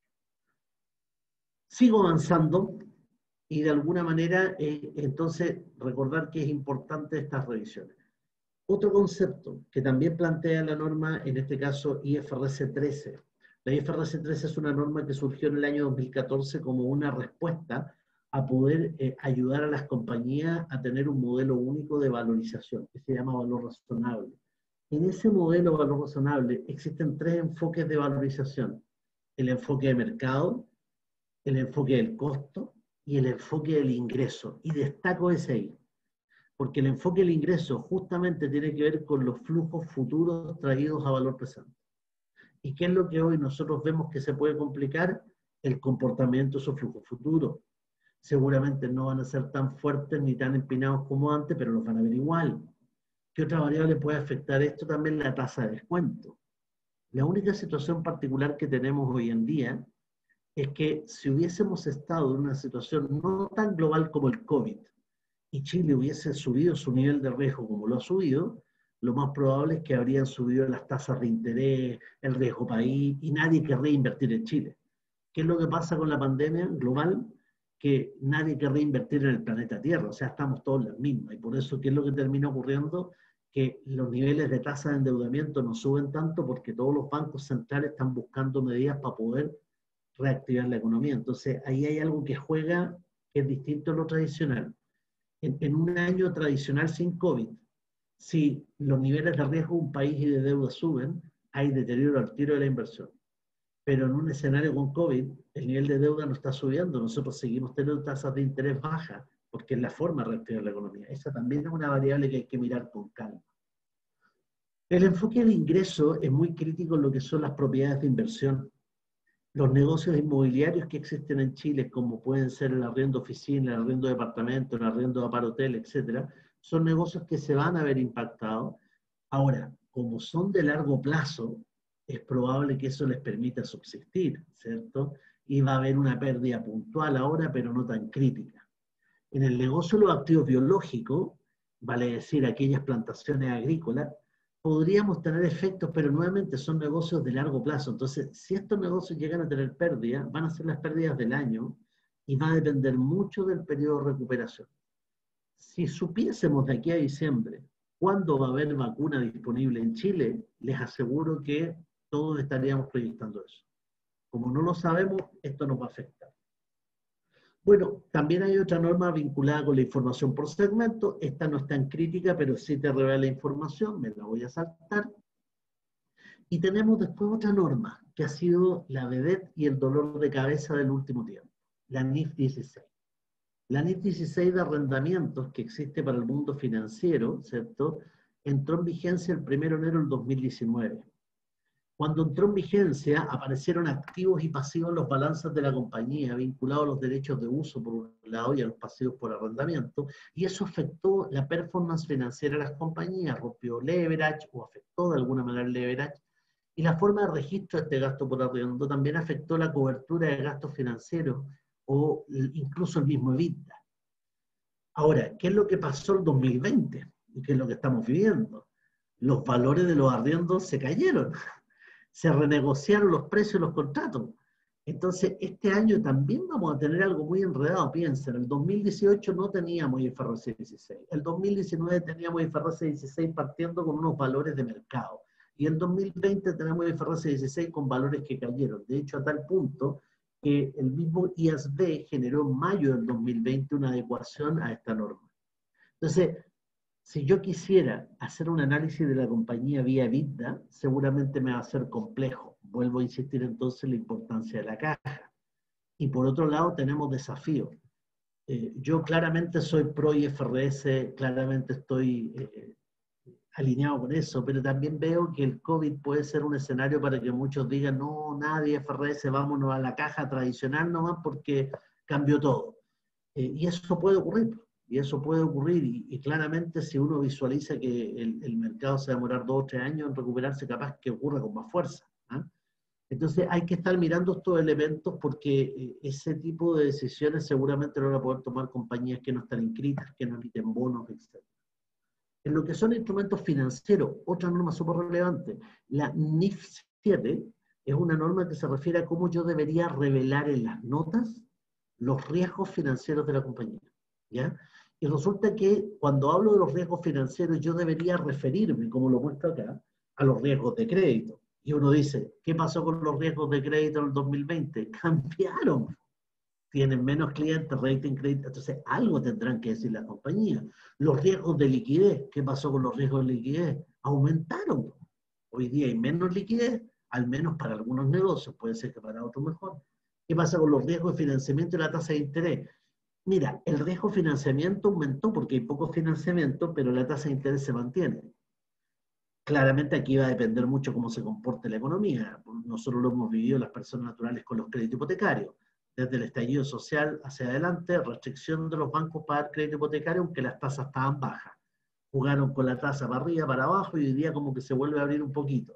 Sigo avanzando y de alguna manera, eh, entonces, recordar que es importante estas revisiones. Otro concepto que también plantea la norma, en este caso I F R S trece. La I F R S trece es una norma que surgió en el año dos mil catorce como una respuesta a poder eh, ayudar a las compañías a tener un modelo único de valorización, que se llama valor razonable. En ese modelo de valor razonable existen tres enfoques de valorización. El enfoque de mercado, el enfoque del costo y el enfoque del ingreso. Y destaco ese ahí, porque el enfoque del ingreso justamente tiene que ver con los flujos futuros traídos a valor presente. ¿Y qué es lo que hoy nosotros vemos que se puede complicar? El comportamiento de esos flujos futuros. Seguramente no van a ser tan fuertes ni tan empinados como antes, pero los van a ver igual. ¿Qué otra variable puede afectar esto? También la tasa de descuento. La única situación particular que tenemos hoy en día es que si hubiésemos estado en una situación no tan global como el COVID y Chile hubiese subido su nivel de riesgo como lo ha subido, lo más probable es que habrían subido las tasas de interés, el riesgo país, y nadie querría invertir en Chile. ¿Qué es lo que pasa con la pandemia global? Que nadie querría invertir en el planeta Tierra, o sea, estamos todos en la misma, y por eso, ¿qué es lo que termina ocurriendo? Que los niveles de tasa de endeudamiento no suben tanto porque todos los bancos centrales están buscando medidas para poder reactivar la economía. Entonces, ahí hay algo que juega que es distinto a lo tradicional. En, en un año tradicional sin COVID, si los niveles de riesgo de un país y de deuda suben, hay deterioro al tiro de la inversión. Pero en un escenario con COVID, el nivel de deuda no está subiendo, nosotros seguimos teniendo tasas de interés bajas, porque es la forma de reactivar la economía. Esa también es una variable que hay que mirar con calma. El enfoque del ingreso es muy crítico en lo que son las propiedades de inversión. Los negocios inmobiliarios que existen en Chile, como pueden ser el arriendo de oficina, el arriendo de departamento, el arriendo de apart-hotel, etcétera, son negocios que se van a ver impactados. Ahora, como son de largo plazo, es probable que eso les permita subsistir, ¿cierto? Y va a haber una pérdida puntual ahora, pero no tan crítica. En el negocio de los activos biológicos, vale decir aquellas plantaciones agrícolas, podríamos tener efectos, pero nuevamente son negocios de largo plazo. Entonces, si estos negocios llegan a tener pérdidas, van a ser las pérdidas del año y va a depender mucho del periodo de recuperación. Si supiésemos de aquí a diciembre cuándo va a haber vacuna disponible en Chile, les aseguro que todos estaríamos proyectando eso. Como no lo sabemos, esto nos va a afectar. Bueno, también hay otra norma vinculada con la información por segmento. Esta no es tan crítica, pero sí te revela información, me la voy a saltar. Y tenemos después otra norma, que ha sido la vedette y el dolor de cabeza del último tiempo, la N I F dieciséis. La N I F dieciséis de arrendamientos, que existe para el mundo financiero, ¿cierto?, entró en vigencia el primero de enero del dos mil diecinueve. Cuando entró en vigencia, aparecieron activos y pasivos en los balances de la compañía, vinculados a los derechos de uso por un lado y a los pasivos por arrendamiento, y eso afectó la performance financiera de las compañías, rompió leverage o afectó de alguna manera el leverage, y la forma de registro de este gasto por arriendo también afectó la cobertura de gastos financieros o incluso el mismo EBITDA. Ahora, ¿qué es lo que pasó el dos mil veinte? ¿Y qué es lo que estamos viviendo? Los valores de los arriendos se cayeron. Se renegociaron los precios de los contratos. Entonces, este año también vamos a tener algo muy enredado. Piensen, en el dos mil dieciocho no teníamos I F R S dieciséis. El dos mil diecinueve teníamos I F R S dieciséis partiendo con unos valores de mercado. Y en dos mil veinte tenemos I F R S dieciséis con valores que cayeron. De hecho, a tal punto que el mismo I A S B generó en mayo del dos mil veinte una adecuación a esta norma. Entonces, si yo quisiera hacer un análisis de la compañía vía EBITDA, seguramente me va a ser complejo. Vuelvo a insistir entonces en la importancia de la caja. Y por otro lado tenemos desafíos. Eh, yo claramente soy pro I F R S, claramente estoy eh, alineado con eso, pero también veo que el COVID puede ser un escenario para que muchos digan, no, nada de I F R S, vámonos a la caja tradicional nomás porque cambió todo. Eh, y eso puede ocurrir. Y eso puede ocurrir, y, y claramente si uno visualiza que el, el mercado se va a demorar dos o tres años en recuperarse, capaz que ocurra con más fuerza. ¿eh? Entonces hay que estar mirando estos elementos porque eh, ese tipo de decisiones seguramente no van a poder tomar compañías que no están inscritas, que no emiten bonos, etcétera. En lo que son instrumentos financieros, otra norma súper relevante, la N I F siete es una norma que se refiere a cómo yo debería revelar en las notas los riesgos financieros de la compañía. ¿Ya? Y resulta que cuando hablo de los riesgos financieros, yo debería referirme, como lo muestro acá, a los riesgos de crédito. Y uno dice, ¿qué pasó con los riesgos de crédito en el dos mil veinte? Cambiaron. Tienen menos clientes, rating crédito. Entonces, algo tendrán que decir las compañías. Los riesgos de liquidez, ¿qué pasó con los riesgos de liquidez? Aumentaron. Hoy día hay menos liquidez, al menos para algunos negocios, puede ser que para otros mejor. ¿Qué pasa con los riesgos de financiamiento y la tasa de interés? Mira, el riesgo de financiamiento aumentó porque hay poco financiamiento, pero la tasa de interés se mantiene. Claramente aquí va a depender mucho cómo se comporte la economía. Nosotros lo hemos vivido las personas naturales con los créditos hipotecarios. Desde el estallido social hacia adelante, restricción de los bancos para dar crédito hipotecario, aunque las tasas estaban bajas. Jugaron con la tasa para arriba, para abajo, y hoy día como que se vuelve a abrir un poquito.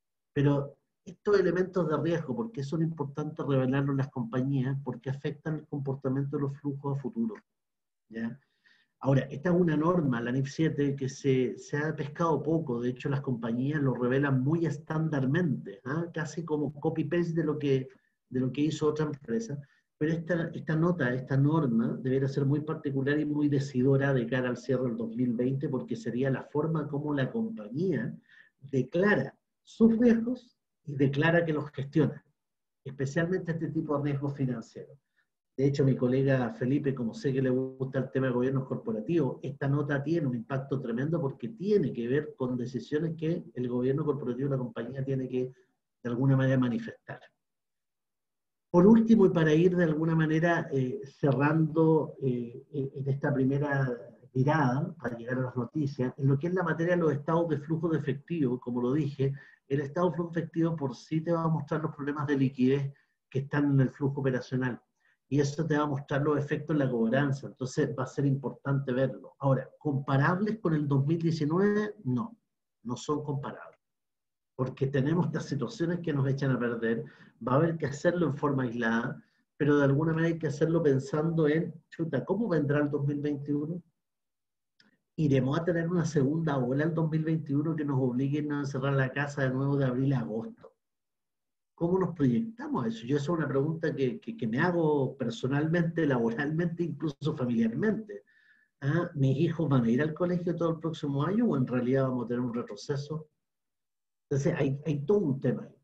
Pero estos elementos de riesgo, ¿por qué son importantes revelarlos en las compañías? Porque afectan el comportamiento de los flujos a futuro. ¿Ya? Ahora, esta es una norma, la N I F siete, que se, se ha pescado poco. De hecho, las compañías lo revelan muy estándarmente, ¿eh? Casi como copy-paste de lo que, de lo que hizo otra empresa. Pero esta, esta nota, esta norma, debería ser muy particular y muy decidora de cara al cierre del dos mil veinte, porque sería la forma como la compañía declara sus riesgos y declara que los gestiona, especialmente este tipo de riesgos financieros. De hecho, mi colega Felipe, como sé que le gusta el tema de gobiernos corporativos, esta nota tiene un impacto tremendo porque tiene que ver con decisiones que el gobierno corporativo de la compañía tiene que, de alguna manera, manifestar. Por último, y para ir de alguna manera eh, cerrando eh, en esta primera mirada, para llegar a las noticias, en lo que es la materia de los estados de flujo de efectivo, como lo dije, el estado de flujo efectivo por sí te va a mostrar los problemas de liquidez que están en el flujo operacional. Y eso te va a mostrar los efectos en la cobranza. Entonces va a ser importante verlo. Ahora, ¿comparables con el dos mil diecinueve? No, no son comparables. Porque tenemos estas situaciones que nos echan a perder. Va a haber que hacerlo en forma aislada, pero de alguna manera hay que hacerlo pensando en, chuta, ¿cómo vendrá el dos mil veintiuno? ¿Iremos a tener una segunda ola el dos mil veintiuno que nos obligue a encerrar la casa de nuevo de abril a agosto? ¿Cómo nos proyectamos a eso? Yo esa es una pregunta que, que, que me hago personalmente, laboralmente, incluso familiarmente. ¿Ah? ¿Mis hijos van a ir al colegio todo el próximo año o en realidad vamos a tener un retroceso? Entonces hay, hay todo un tema ahí.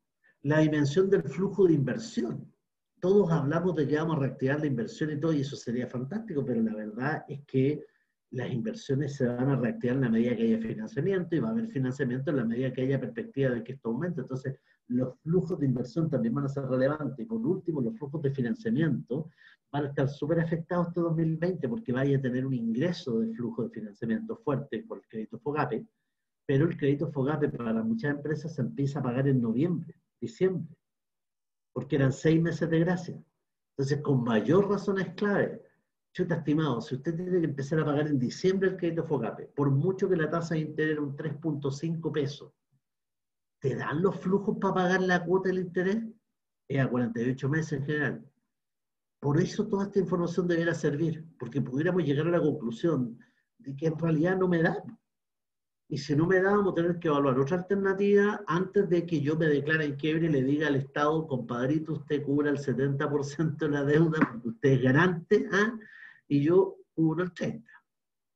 la dimensión del flujo de inversión. Todos hablamos de que vamos a reactivar la inversión y todo, y eso sería fantástico, pero la verdad es que las inversiones se van a reactivar en la medida que haya financiamiento, y va a haber financiamiento en la medida que haya perspectiva de que esto aumente. Entonces, los flujos de inversión también van a ser relevantes. Y por último, los flujos de financiamiento van a estar súper afectados este dos mil veinte, porque vaya a tener un ingreso de flujo de financiamiento fuerte por el crédito FOGAPE, pero el crédito FOGAPE para muchas empresas se empieza a pagar en noviembre, diciembre, porque eran seis meses de gracia. Entonces, con mayor razón es clave. Chuta, estimado, si usted tiene que empezar a pagar en diciembre el crédito FOGAPE, por mucho que la tasa de interés era un tres punto cinco pesos, ¿te dan los flujos para pagar la cuota del interés? Es a cuarenta y ocho meses en general. Por eso toda esta información debería servir, porque pudiéramos llegar a la conclusión de que en realidad no me da. Y si no me da, vamos a tener que evaluar otra alternativa antes de que yo me declare en quiebre y le diga al Estado, compadrito, usted cubra el setenta por ciento de la deuda porque usted es garante, ¿ah? Y yo cubro el treinta por ciento.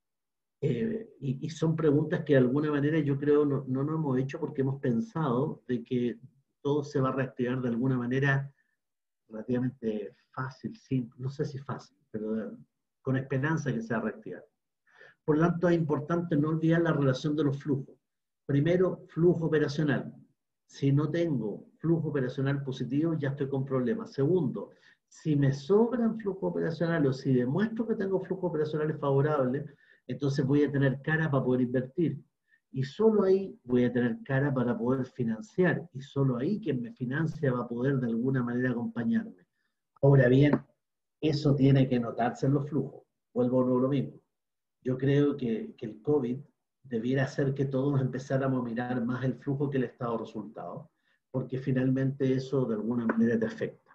Eh, y, y son preguntas que de alguna manera yo creo no, no nos hemos hecho porque hemos pensado de que todo se va a reactivar de alguna manera relativamente fácil, simple, no sé si fácil, pero de, con esperanza que se va a reactivar. Por lo tanto, es importante no olvidar la relación de los flujos. Primero, flujo operacional. Si no tengo flujo operacional positivo, ya estoy con problemas. Segundo, si me sobran flujos operacionales o si demuestro que tengo flujos operacionales favorables, entonces voy a tener cara para poder invertir. Y solo ahí voy a tener cara para poder financiar. Y solo ahí quien me financia va a poder de alguna manera acompañarme. Ahora bien, eso tiene que notarse en los flujos. Vuelvo a lo mismo. Yo creo que, que el COVID debiera hacer que todos empezáramos a mirar más el flujo que el estado de resultados, porque finalmente eso de alguna manera te afecta.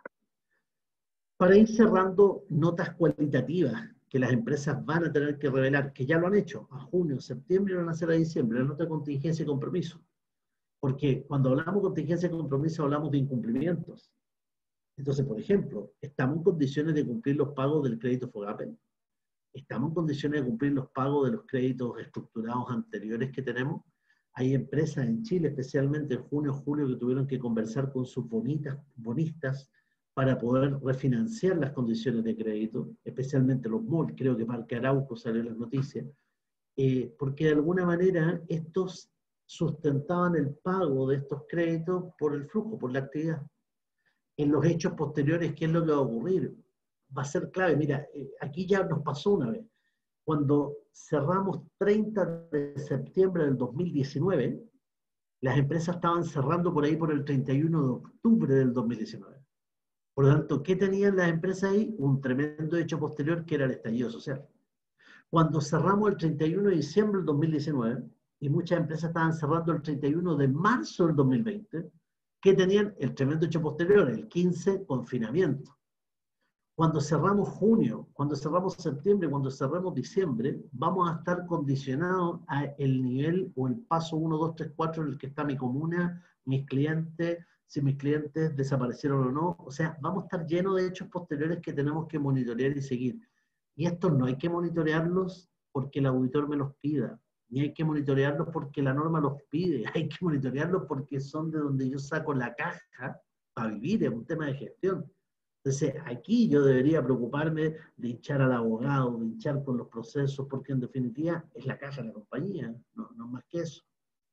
Para ir cerrando, notas cualitativas que las empresas van a tener que revelar, que ya lo han hecho, a junio, septiembre, y lo van a hacer a diciembre, la nota de contingencia y compromiso. Porque cuando hablamos de contingencia y compromiso hablamos de incumplimientos. Entonces, por ejemplo, ¿estamos en condiciones de cumplir los pagos del crédito FOGAPE? ¿Estamos en condiciones de cumplir los pagos de los créditos estructurados anteriores que tenemos? Hay empresas en Chile, especialmente en junio, julio, que tuvieron que conversar con sus bonitas, bonistas para poder refinanciar las condiciones de crédito, especialmente los malls, creo que Parque Arauco salió en las noticias, eh, porque de alguna manera estos sustentaban el pago de estos créditos por el flujo, por la actividad. En los hechos posteriores, ¿qué es lo que va a ocurrir? Va a ser clave. Mira, aquí ya nos pasó una vez. Cuando cerramos treinta de septiembre del dos mil diecinueve, las empresas estaban cerrando por ahí por el treinta y uno de octubre del dos mil diecinueve. Por lo tanto, ¿qué tenían las empresas ahí? Un tremendo hecho posterior que era el estallido social. Cuando cerramos el treinta y uno de diciembre del dos mil diecinueve, y muchas empresas estaban cerrando el treinta y uno de marzo del dos mil veinte, ¿qué tenían? El tremendo hecho posterior, el quince, confinamiento. Cuando cerramos junio, cuando cerramos septiembre, cuando cerramos diciembre, vamos a estar condicionados a el nivel o el paso uno, dos, tres, cuatro en el que está mi comuna, mis clientes, si mis clientes desaparecieron o no. O sea, vamos a estar llenos de hechos posteriores que tenemos que monitorear y seguir. Y estos no hay que monitorearlos porque el auditor me los pida, ni hay que monitorearlos porque la norma los pide, hay que monitorearlos porque son de donde yo saco la caja para vivir, es un tema de gestión. Entonces, aquí yo debería preocuparme de hinchar al abogado, de hinchar con los procesos, porque en definitiva es la caja de la compañía, no, no más que eso.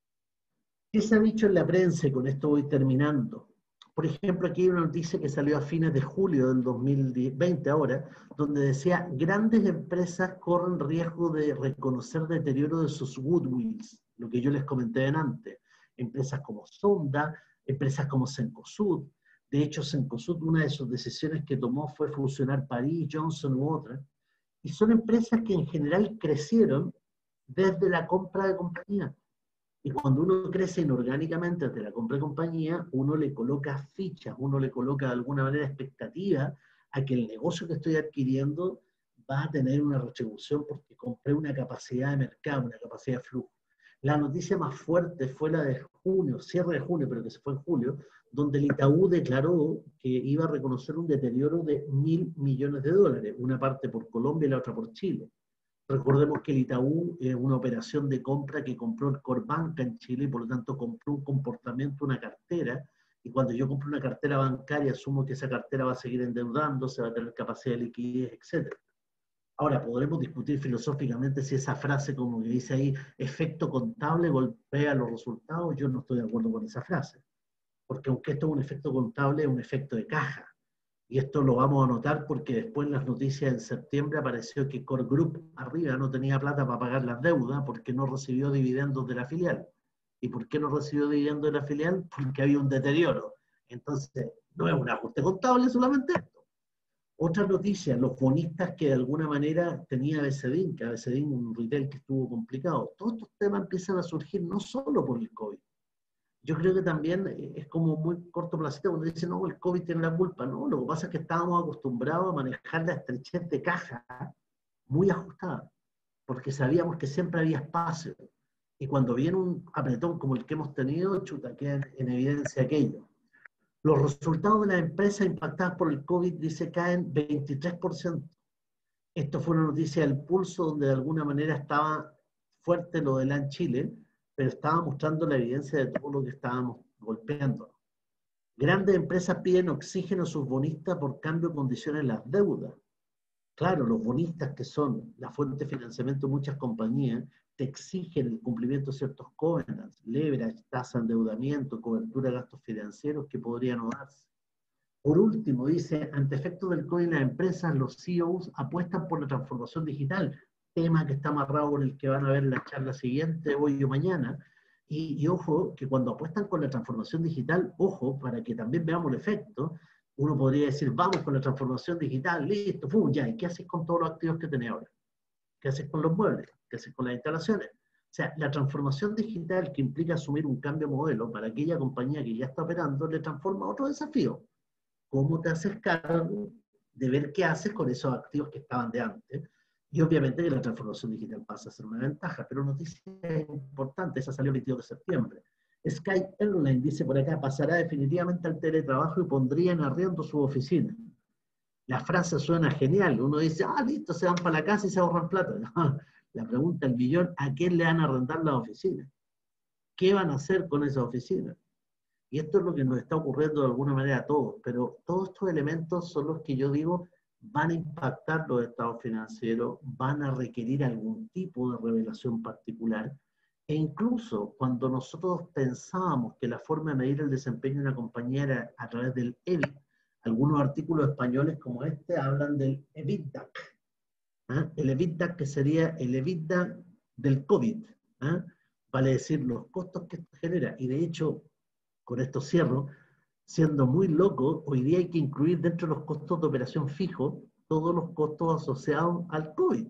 ¿Qué se ha dicho en la prensa? Y con esto voy terminando. Por ejemplo, aquí hay una noticia que salió a fines de julio del dos mil veinte ahora, donde decía, grandes empresas corren riesgo de reconocer deterioro de sus goodwills, lo que yo les comenté antes. Empresas como Sonda, empresas como Cencosud. De hecho, Cencosud, una de sus decisiones que tomó fue fusionar París, Johnson u otra. Y son empresas que en general crecieron desde la compra de compañía. Y cuando uno crece inorgánicamente desde la compra de compañía, uno le coloca fichas, uno le coloca de alguna manera expectativa a que el negocio que estoy adquiriendo va a tener una retribución porque compré una capacidad de mercado, una capacidad de flujo. La noticia más fuerte fue la de junio, cierre de junio, pero que se fue en julio, donde el Itaú declaró que iba a reconocer un deterioro de mil millones de dólares, una parte por Colombia y la otra por Chile. Recordemos que el Itaú es una operación de compra que compró el Corbanca en Chile y por lo tanto compró un comportamiento, una cartera, y y cuando yo compro una cartera bancaria asumo que esa cartera va a seguir endeudándose, va a tener capacidad de liquidez, etcétera. Ahora, podremos discutir filosóficamente si esa frase, como que dice ahí, efecto contable golpea los resultados. Yo no estoy de acuerdo con esa frase, porque aunque esto es un efecto contable, es un efecto de caja. Y esto lo vamos a notar porque después en las noticias en septiembre apareció que Core Group arriba no tenía plata para pagar las deudas porque no recibió dividendos de la filial. ¿Y por qué no recibió dividendos de la filial? Porque había un deterioro. Entonces, no es un ajuste contable solamente esto. Otra noticia, los bonistas que de alguna manera tenía Becedín, que Becedín un retail que estuvo complicado. Todos estos temas empiezan a surgir no solo por el COVID. Yo creo que también es como muy cortoplacista cuando dicen, no, el COVID tiene la culpa. No, lo que pasa es que estábamos acostumbrados a manejar la estrechez de caja muy ajustada, porque sabíamos que siempre había espacio. Y cuando viene un apretón como el que hemos tenido, chuta, queda en, en evidencia aquello. Los resultados de las empresas impactadas por el COVID, dice, caen veintitrés por ciento. Esto fue una noticia del Pulso, donde de alguna manera estaba fuerte lo de LAN Chile, pero estaba mostrando la evidencia de todo lo que estábamos golpeando. Grandes empresas piden oxígeno a sus bonistas por cambio de condiciones en las deudas. Claro, los bonistas, que son la fuente de financiamiento de muchas compañías, te exigen el cumplimiento de ciertos covenants, leverage, tasa de endeudamiento, cobertura de gastos financieros que podrían no darse. Por último, dice, ante efectos del COVID en las empresas, los C E Os apuestan por la transformación digital, tema que está amarrado con el que van a ver en la charla siguiente, hoy o mañana. Y, y ojo, que cuando apuestan con la transformación digital, ojo, para que también veamos el efecto, uno podría decir, vamos con la transformación digital, listo, pum, ya, ¿y qué haces con todos los activos que tenés ahora? ¿Qué haces con los muebles? ¿Qué haces con las instalaciones? O sea, la transformación digital que implica asumir un cambio de modelo para aquella compañía que ya está operando, le transforma a otro desafío. ¿Cómo te haces cargo de ver qué haces con esos activos que estaban de antes? Y obviamente que la transformación digital pasa a ser una ventaja, pero noticia importante, esa salió el veintidós de septiembre. Sky Airlines, dice por acá, pasará definitivamente al teletrabajo y pondría en arriendo su oficina. La frase suena genial, uno dice, ah, listo, se van para la casa y se ahorran plata. No, la pregunta del millón, ¿a quién le van a arrendar las oficinas? ¿Qué van a hacer con esas oficinas? Y esto es lo que nos está ocurriendo de alguna manera a todos, pero todos estos elementos son los que yo digo van a impactar los estados financieros, van a requerir algún tipo de revelación particular, e incluso cuando nosotros pensábamos que la forma de medir el desempeño de una compañía era a través del E B I T, algunos artículos españoles como este hablan del EBITDA, ¿eh? El EBITDA que sería el EBITDA del COVID, ¿eh? Vale decir los costos que esto genera, y de hecho, con esto cierro, siendo muy loco, hoy día hay que incluir dentro de los costos de operación fijos todos los costos asociados al COVID.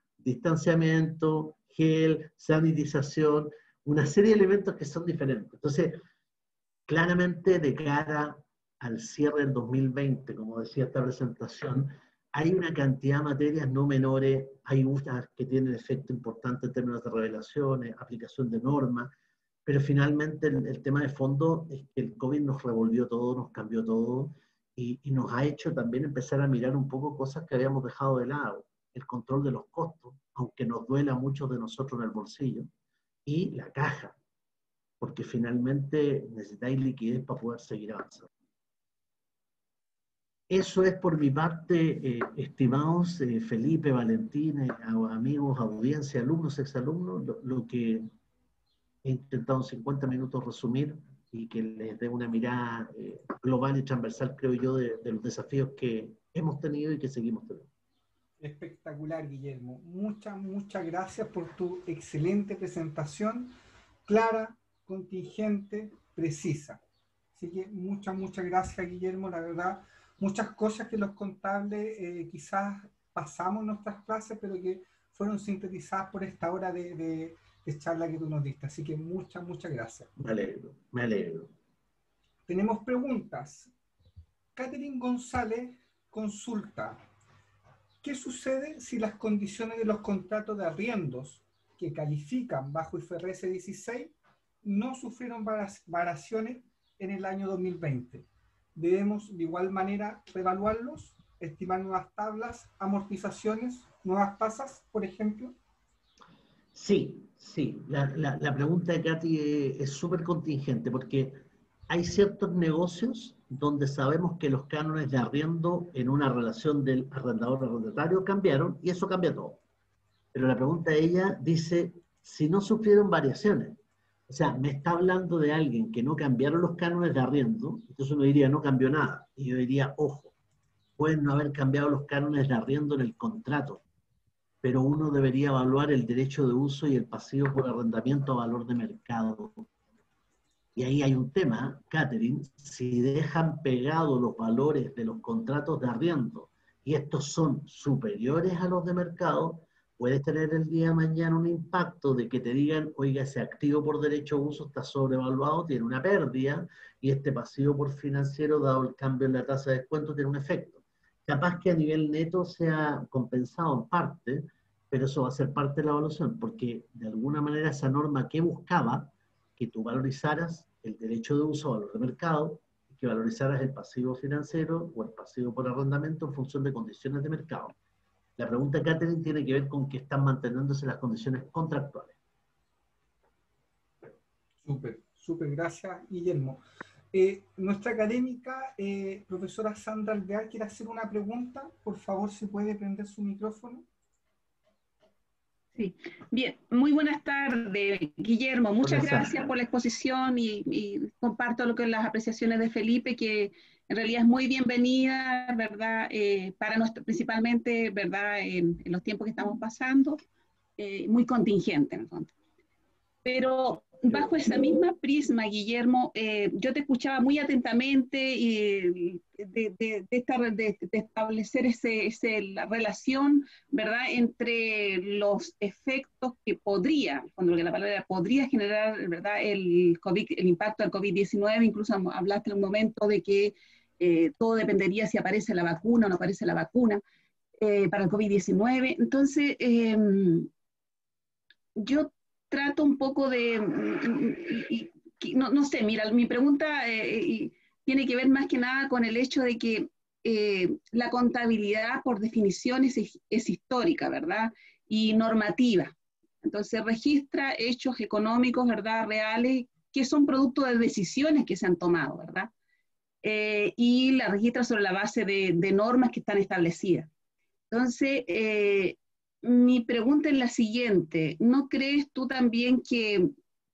Distanciamiento, gel, sanitización, una serie de elementos que son diferentes. Entonces, claramente de cara al cierre del dos mil veinte, como decía esta presentación, hay una cantidad de materias no menores, hay unas que tienen efecto importante en términos de revelaciones, aplicación de normas, pero finalmente el, el tema de fondo es que el COVID nos revolvió todo, nos cambió todo, y, y nos ha hecho también empezar a mirar un poco cosas que habíamos dejado de lado. El control de los costos, aunque nos duela a muchos de nosotros en el bolsillo, y la caja, porque finalmente necesitáis liquidez para poder seguir avanzando. Eso es por mi parte, eh, estimados eh, Felipe, Valentín, eh, amigos, audiencia, alumnos, exalumnos, lo, lo que he intentado en cincuenta minutos resumir y que les dé una mirada eh, global y transversal, creo yo, de, de los desafíos que hemos tenido y que seguimos teniendo. Espectacular, Guillermo. Muchas, muchas gracias por tu excelente presentación, clara, contingente, precisa. Así que muchas, muchas gracias, Guillermo. La verdad, muchas cosas que los contables eh, quizás pasamos en nuestras clases, pero que fueron sintetizadas por esta hora de, de, de charla que tú nos diste. Así que muchas, muchas gracias. Me alegro, me alegro. Tenemos preguntas. Catherine González consulta: ¿qué sucede si las condiciones de los contratos de arriendos que califican bajo I F R S dieciséis no sufrieron variaciones en el año dos mil veinte? ¿Debemos de igual manera reevaluarlos, estimar nuevas tablas, amortizaciones, nuevas tasas, por ejemplo? Sí, sí. La, la, la pregunta de Katy es súper contingente, porque hay ciertos negocios donde sabemos que los cánones de arriendo en una relación del arrendador-arrendatario cambiaron y eso cambia todo. Pero la pregunta de ella dice, si no sufrieron variaciones, o sea, me está hablando de alguien que no cambiaron los cánones de arriendo, entonces uno diría, no cambió nada. Y yo diría, ojo, pueden no haber cambiado los cánones de arriendo en el contrato, pero uno debería evaluar el derecho de uso y el pasivo por arrendamiento a valor de mercado. Y ahí hay un tema, Catherine, si dejan pegados los valores de los contratos de arriendo y estos son superiores a los de mercado, puedes tener el día de mañana un impacto de que te digan, oiga, ese activo por derecho de uso está sobrevaluado, tiene una pérdida, y este pasivo por financiero, dado el cambio en la tasa de descuento, tiene un efecto. Capaz que a nivel neto sea compensado en parte, pero eso va a ser parte de la evaluación, porque de alguna manera esa norma que buscaba, que tú valorizaras el derecho de uso a valor de mercado, y que valorizaras el pasivo financiero o el pasivo por arrendamiento en función de condiciones de mercado. La pregunta, Catherine, tiene que ver con que están manteniéndose las condiciones contractuales. Súper, súper, gracias, Guillermo. Eh, nuestra académica, eh, profesora Sandra Alvear, quiere hacer una pregunta. Por favor, si puede prender su micrófono. Sí, bien, muy buenas tardes, Guillermo. Muchas gracias por la exposición y, y comparto lo que las apreciaciones de Felipe, que en realidad es muy bienvenida, ¿verdad? Eh, para nuestro, principalmente, ¿verdad? En, en los tiempos que estamos pasando, eh, muy contingente en el fondo. Pero bajo esa misma prisma, Guillermo, eh, yo te escuchaba muy atentamente y de, de, de, esta, de, de establecer ese, ese, la relación, ¿verdad?, entre los efectos que podría, cuando la palabra podría generar, ¿verdad?, el, COVID, el impacto del COVID diecinueve. Incluso hablaste en un momento de que eh, todo dependería si aparece la vacuna o no aparece la vacuna eh, para el COVID diecinueve. Entonces, eh, yo trato un poco de, y, y, no, no sé, mira, mi pregunta eh, tiene que ver más que nada con el hecho de que eh, la contabilidad por definición es, es histórica, ¿verdad? Y normativa. Entonces registra hechos económicos, ¿verdad? Reales, que son producto de decisiones que se han tomado, ¿verdad? Eh, y la registra sobre la base de, de normas que están establecidas. Entonces, eh, mi pregunta es la siguiente: ¿no crees tú también que,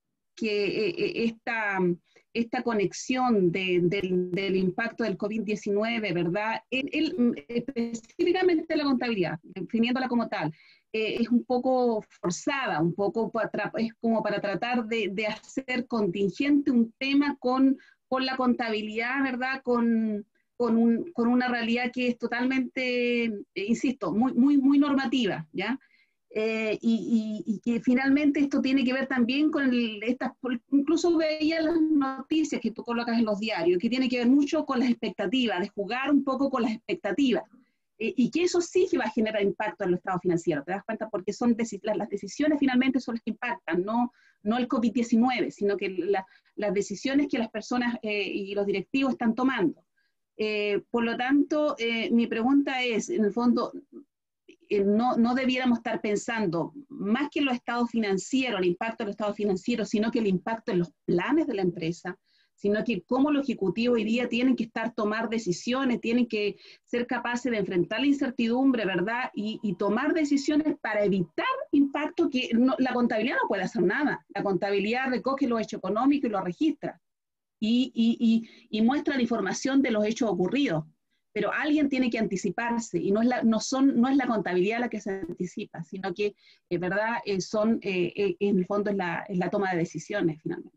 que eh, esta, esta conexión de, de, del impacto del COVID diecinueve, ¿verdad? El, el, específicamente la contabilidad, definiéndola como tal, eh, es un poco forzada, un poco para, es como para tratar de, de hacer contingente un tema con, con la contabilidad, ¿verdad? Con... Con, un, con una realidad que es totalmente, eh, insisto, muy, muy, muy normativa, ¿ya? Eh, y, y, y que finalmente esto tiene que ver también con el, estas, incluso veía las noticias que tú colocas en los diarios, que tiene que ver mucho con las expectativas, de jugar un poco con las expectativas, eh, y que eso sí que va a generar impacto en los estados financieros, ¿te das cuenta? Porque son deci las, las decisiones finalmente son las que impactan, no, no el COVID diecinueve, sino que la, las decisiones que las personas eh, y los directivos están tomando. Eh, por lo tanto, eh, mi pregunta es, en el fondo, eh, no, no debiéramos estar pensando más que en los estados financieros, el impacto de los estados financieros, sino que el impacto en los planes de la empresa, sino que cómo los ejecutivos hoy día tienen que estar, tomar decisiones, tienen que ser capaces de enfrentar la incertidumbre, ¿verdad? Y, y tomar decisiones para evitar impacto que no, la contabilidad no puede hacer nada. La contabilidad recoge los hechos económicos y los registra. Y, y, y, y muestra la información de los hechos ocurridos, pero alguien tiene que anticiparse y no es la, no son, no es la contabilidad la que se anticipa, sino que, eh, ¿verdad? Eh, son, eh, eh, en el fondo es la, es la toma de decisiones finalmente.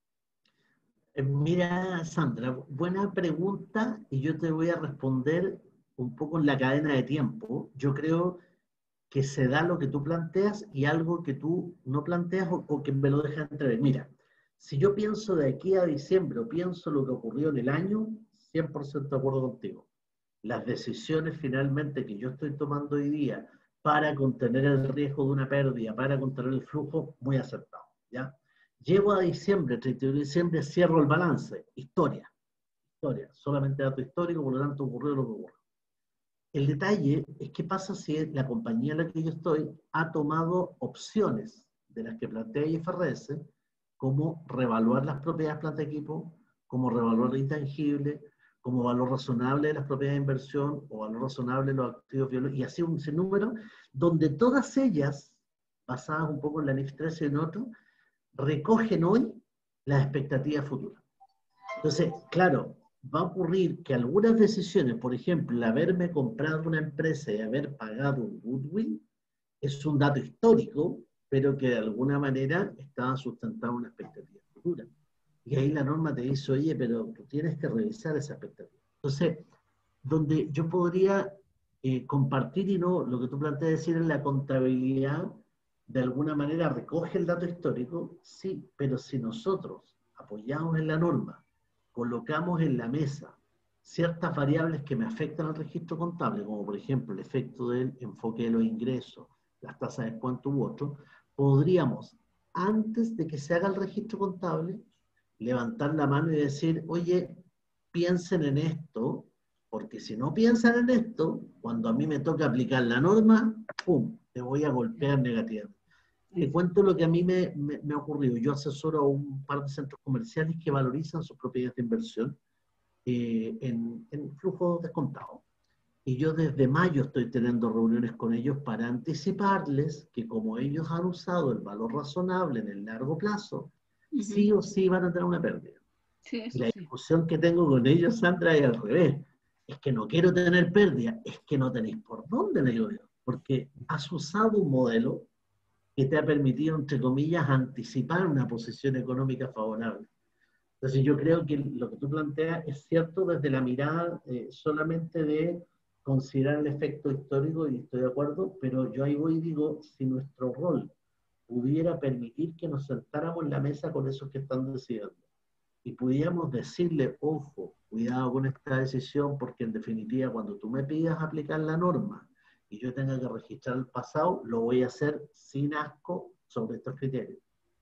Mira, Sandra, buena pregunta y yo te voy a responder un poco en la cadena de tiempo. Yo creo que se da lo que tú planteas y algo que tú no planteas o, o que me lo dejas entrever. Mira, si yo pienso de aquí a diciembre o pienso lo que ocurrió en el año, cien por ciento de acuerdo contigo. Las decisiones finalmente que yo estoy tomando hoy día para contener el riesgo de una pérdida, para contener el flujo, muy acertado, ¿ya? Llego a diciembre, treinta y uno de diciembre, cierro el balance. Historia. Historia. Solamente dato histórico, por lo tanto ocurrió lo que ocurrió. El detalle es qué pasa si la compañía en la que yo estoy ha tomado opciones de las que plantea I F R S, como revaluar las propiedades planta de equipo, como revalor intangible, como valor razonable de las propiedades de inversión, o valor razonable de los activos biológicos, y así un sinnúmero, donde todas ellas, basadas un poco en la N I F trece y en otro, recogen hoy las expectativas futuras. Entonces, claro, va a ocurrir que algunas decisiones, por ejemplo, el haberme comprado una empresa y haber pagado un goodwill, es un dato histórico, pero que de alguna manera estaba sustentado en una expectativa futura. Y ahí la norma te dice, oye, pero tú tienes que revisar esa expectativa. Entonces, donde yo podría eh, compartir y no, lo que tú planteas decir en la contabilidad, de alguna manera recoge el dato histórico, sí, pero si nosotros apoyamos en la norma, colocamos en la mesa ciertas variables que me afectan al registro contable, como por ejemplo el efecto del enfoque de los ingresos, las tasas de descuento u otro, podríamos, antes de que se haga el registro contable, levantar la mano y decir, oye, piensen en esto, porque si no piensan en esto, cuando a mí me toca aplicar la norma, ¡pum!, te voy a golpear negativamente. Te cuento lo que a mí me, me, me ha ocurrido. Yo asesoro a un par de centros comerciales que valorizan sus propiedades de inversión eh, en, en flujo descontado. Y yo desde mayo estoy teniendo reuniones con ellos para anticiparles que como ellos han usado el valor razonable en el largo plazo, uh-huh, sí o sí van a tener una pérdida. Sí, y la sí. discusión que tengo con ellos, Sandra, es al revés. Es que no quiero tener pérdida, es que no tenéis por dónde, le digo yo. Porque has usado un modelo que te ha permitido, entre comillas, anticipar una posición económica favorable. Entonces yo creo que lo que tú planteas es cierto desde la mirada eh, solamente de considerar el efecto histórico, y estoy de acuerdo, pero yo ahí voy y digo, si nuestro rol pudiera permitir que nos sentáramos en la mesa con esos que están decidiendo, y pudiéramos decirle, ojo, cuidado con esta decisión, porque en definitiva cuando tú me pidas aplicar la norma, y yo tenga que registrar el pasado, lo voy a hacer sin asco sobre estos criterios.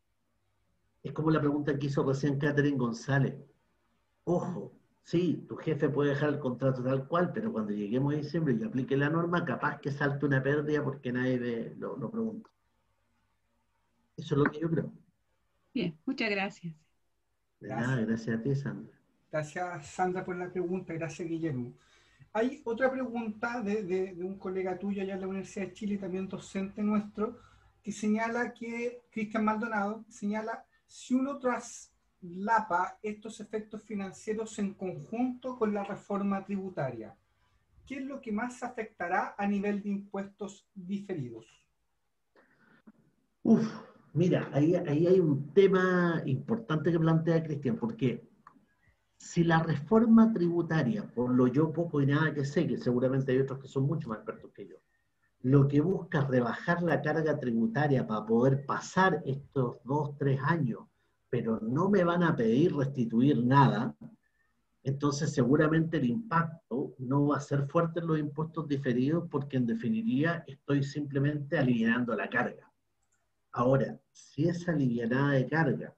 Es como la pregunta que hizo recién Catherine González. Ojo, sí, tu jefe puede dejar el contrato tal cual, pero cuando lleguemos a diciembre y yo aplique la norma, capaz que salte una pérdida porque nadie ve, lo, lo pregunta. Eso es lo que yo creo. Bien, muchas gracias. De nada, gracias a ti, Sandra. Gracias, Sandra, por la pregunta. Gracias, Guillermo. Hay otra pregunta de, de, de un colega tuyo allá en la Universidad de Chile, también docente nuestro, que señala que, Cristian Maldonado, señala, si uno traslapa estos efectos financieros en conjunto con la reforma tributaria, ¿qué es lo que más afectará a nivel de impuestos diferidos? Uf, mira, ahí, ahí hay un tema importante que plantea Cristian, porque si la reforma tributaria, por lo yo poco y nada que sé, que seguramente hay otros que son mucho más expertos que yo, lo que busca es rebajar la carga tributaria para poder pasar estos dos, tres años, pero no me van a pedir restituir nada, entonces seguramente el impacto no va a ser fuerte en los impuestos diferidos, porque en definitiva estoy simplemente aliviando la carga. Ahora, si esa alivianada de carga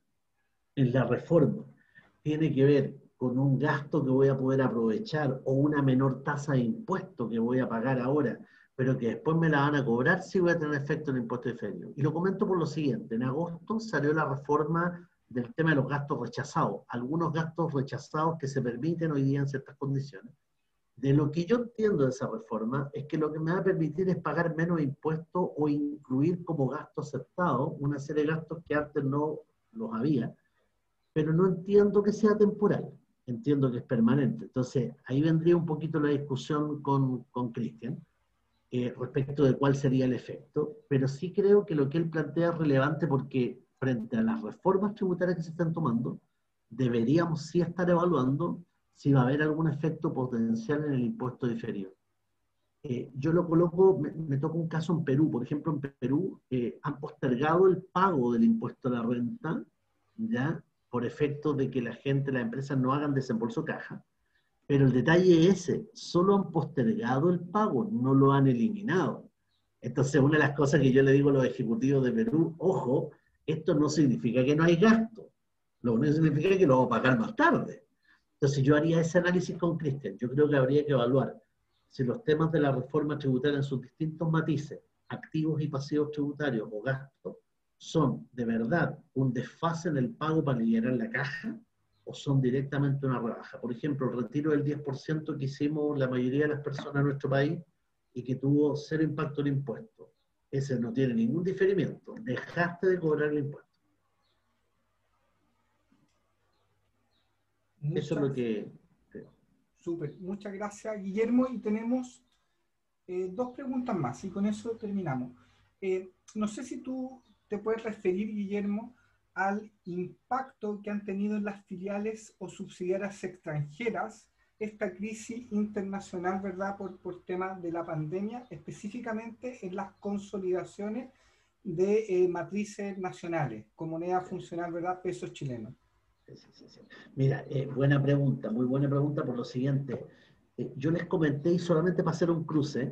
en la reforma tiene que ver con un gasto que voy a poder aprovechar o una menor tasa de impuesto que voy a pagar ahora, pero que después me la van a cobrar, sí voy a tener efecto en el impuesto diferido. Y lo comento por lo siguiente, en agosto salió la reforma del tema de los gastos rechazados, algunos gastos rechazados que se permiten hoy día en ciertas condiciones. De lo que yo entiendo de esa reforma es que lo que me va a permitir es pagar menos impuestos o incluir como gasto aceptado una serie de gastos que antes no los había, pero no entiendo que sea temporal, entiendo que es permanente. Entonces, ahí vendría un poquito la discusión con, con Cristian eh, respecto de cuál sería el efecto, pero sí creo que lo que él plantea es relevante porque frente a las reformas tributarias que se están tomando, deberíamos sí estar evaluando si va a haber algún efecto potencial en el impuesto diferido. Eh, yo lo coloco, me, me toca un caso en Perú, por ejemplo, en Perú eh, han postergado el pago del impuesto a la renta, ¿ya?, por efecto de que la gente, las empresas no hagan desembolso caja, pero el detalle es ese, solo han postergado el pago, no lo han eliminado. Entonces, una de las cosas que yo le digo a los ejecutivos de Perú, ojo, esto no significa que no hay gasto, lo único que significa es que lo vamos a pagar más tarde. Entonces, yo haría ese análisis con Cristian. Yo creo que habría que evaluar si los temas de la reforma tributaria en sus distintos matices, activos y pasivos tributarios o gastos, son de verdad un desfase en el pago para liberar la caja, o son directamente una rebaja. Por ejemplo, el retiro del diez por ciento que hicimos la mayoría de las personas en nuestro país y que tuvo cero impacto en impuestos. Ese no tiene ningún diferimiento. Dejaste de cobrar el impuesto. Muchas, Eso es lo que creo. Súper. Muchas gracias, Guillermo. Y tenemos eh, dos preguntas más y con eso terminamos. Eh, no sé si tú te puedes referir, Guillermo, al impacto que han tenido en las filiales o subsidiarias extranjeras esta crisis internacional, ¿verdad?, por, por tema de la pandemia, específicamente en las consolidaciones de eh, matrices nacionales, con moneda funcional, ¿verdad?, pesos chilenos. Sí, sí, sí. Mira, eh, buena pregunta, muy buena pregunta por lo siguiente. Eh, yo les comenté, y solamente para hacer un cruce,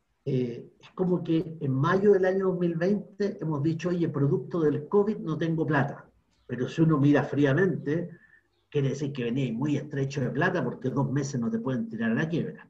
eh, es como que en mayo del año dos mil veinte hemos dicho, oye, producto del COVID no tengo plata. Pero si uno mira fríamente, quiere decir que venía muy estrecho de plata porque dos meses no te pueden tirar a la quiebra.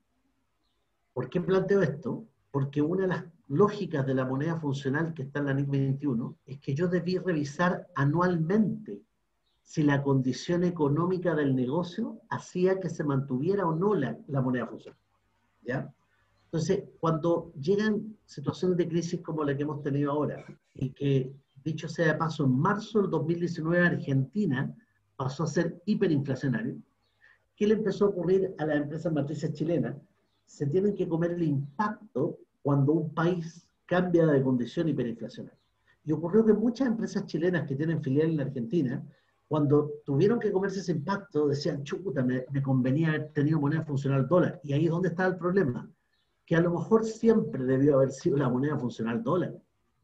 ¿Por qué planteo esto? Porque una de las lógicas de la moneda funcional que está en la N I C veintiuno es que yo debí revisar anualmente si la condición económica del negocio hacía que se mantuviera o no la, la moneda funcional. ¿Ya? Entonces, cuando llegan situaciones de crisis como la que hemos tenido ahora, y que, dicho sea de paso, en marzo del dos mil diecinueve Argentina pasó a ser hiperinflacionario, ¿qué le empezó a ocurrir a las empresas matrices chilenas? Se tienen que comer el impacto cuando un país cambia de condición hiperinflacionaria. Y ocurrió que muchas empresas chilenas que tienen filial en la Argentina, cuando tuvieron que comerse ese impacto, decían, chuta, me, me convenía haber tenido moneda funcional dólar. Y ahí es donde está el problema, que a lo mejor siempre debió haber sido la moneda funcional dólar.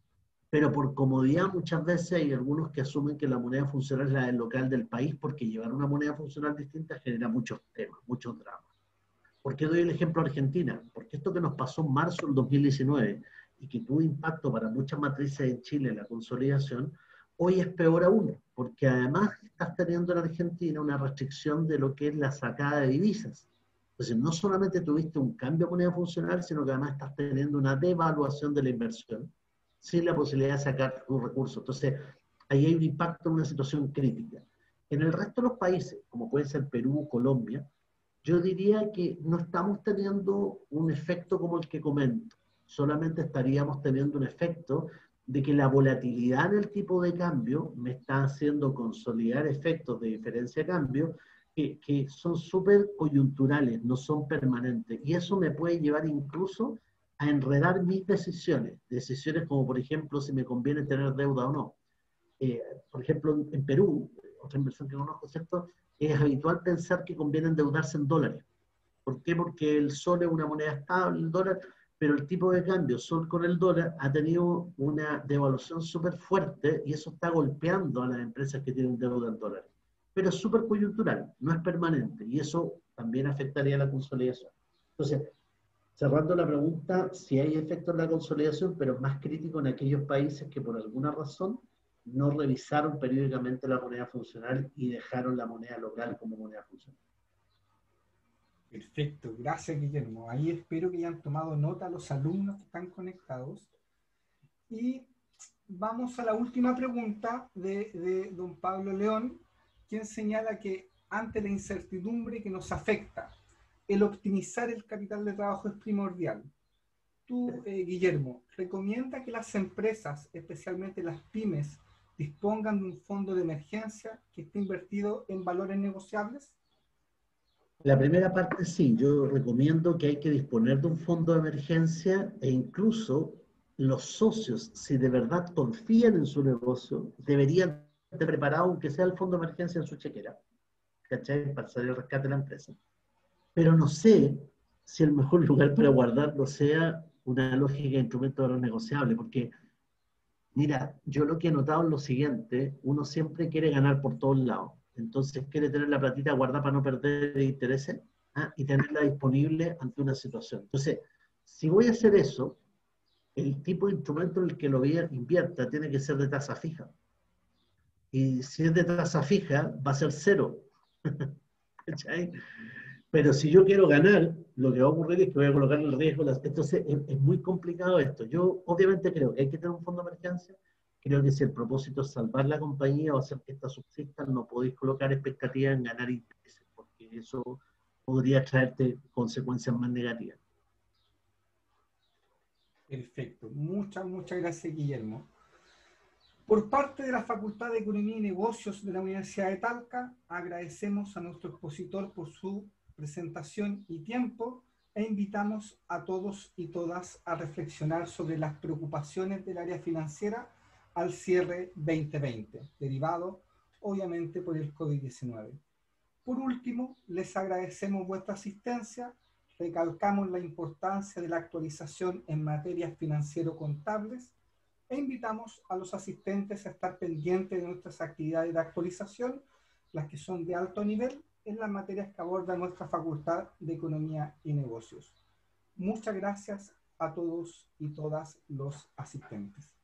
Pero por comodidad muchas veces hay algunos que asumen que la moneda funcional es la del local del país, porque llevar una moneda funcional distinta genera muchos temas, muchos dramas. ¿Por qué doy el ejemplo de Argentina? Porque esto que nos pasó en marzo del dos mil diecinueve y que tuvo impacto para muchas matrices en Chile, la consolidación, hoy es peor aún, porque además estás teniendo en Argentina una restricción de lo que es la sacada de divisas. Entonces, no solamente tuviste un cambio de moneda funcional, sino que además estás teniendo una devaluación de la inversión, sin la posibilidad de sacar tus recursos. Entonces, ahí hay un impacto en una situación crítica. En el resto de los países, como puede ser Perú, Colombia, yo diría que no estamos teniendo un efecto como el que comento, solamente estaríamos teniendo un efecto de que la volatilidad en el tipo de cambio me está haciendo consolidar efectos de diferencia de cambio que, que son súper coyunturales, no son permanentes, y eso me puede llevar incluso a enredar mis decisiones, decisiones como por ejemplo si me conviene tener deuda o no. Eh, por ejemplo, en, en Perú, otra inversión que conozco, ¿cierto?, es habitual pensar que conviene endeudarse en dólares. ¿Por qué? Porque el sol es una moneda estable, el dólar, pero el tipo de cambio sol con el dólar ha tenido una devaluación súper fuerte y eso está golpeando a las empresas que tienen deuda en dólares. Pero es súper coyuntural, no es permanente, y eso también afectaría a la consolidación. Entonces, cerrando la pregunta, si hay efecto en la consolidación, pero es más crítico en aquellos países que por alguna razón no revisaron periódicamente la moneda funcional y dejaron la moneda local como moneda funcional. Perfecto, gracias, Guillermo. Ahí espero que hayan tomado nota los alumnos que están conectados. Y vamos a la última pregunta de, de don Pablo León, quien señala que ante la incertidumbre que nos afecta, el optimizar el capital de trabajo es primordial. Tú, eh, Guillermo, ¿recomienda que las empresas, especialmente las pymes, dispongan de un fondo de emergencia que esté invertido en valores negociables? La primera parte sí, yo recomiendo que hay que disponer de un fondo de emergencia e incluso los socios, si de verdad confían en su negocio, deberían estar preparados, aunque sea el fondo de emergencia en su chequera, ¿cachai?, para salir al rescate de la empresa. Pero no sé si el mejor lugar para guardarlo sea una lógica de instrumento de valor negociable, porque mira, yo lo que he notado es lo siguiente, uno siempre quiere ganar por todos lados, entonces quiere tener la platita guardada para no perder intereses, ¿ah?, y tenerla disponible ante una situación. Entonces, si voy a hacer eso, el tipo de instrumento en el que lo invierta tiene que ser de tasa fija. Y si es de tasa fija, va a ser cero. ¿Cachai? Pero si yo quiero ganar, lo que va a ocurrir es que voy a colocar el riesgo. Entonces, es, es muy complicado esto. Yo, obviamente, creo que hay que tener un fondo de emergencia, Creo que si el propósito es salvar la compañía o hacer que esta subsista, no podéis colocar expectativas en ganar intereses, porque eso podría traerte consecuencias más negativas. Perfecto. Muchas, muchas gracias, Guillermo. Por parte de la Facultad de Economía y Negocios de la Universidad de Talca, agradecemos a nuestro expositor por su presentación y tiempo e invitamos a todos y todas a reflexionar sobre las preocupaciones del área financiera al cierre veinte veinte, derivado obviamente por el COVID diecinueve. Por último, les agradecemos vuestra asistencia, recalcamos la importancia de la actualización en materias financiero-contables e invitamos a los asistentes a estar pendientes de nuestras actividades de actualización, las que son de alto nivel, en las materias que aborda nuestra Facultad de Economía y Negocios. Muchas gracias a todos y todas los asistentes.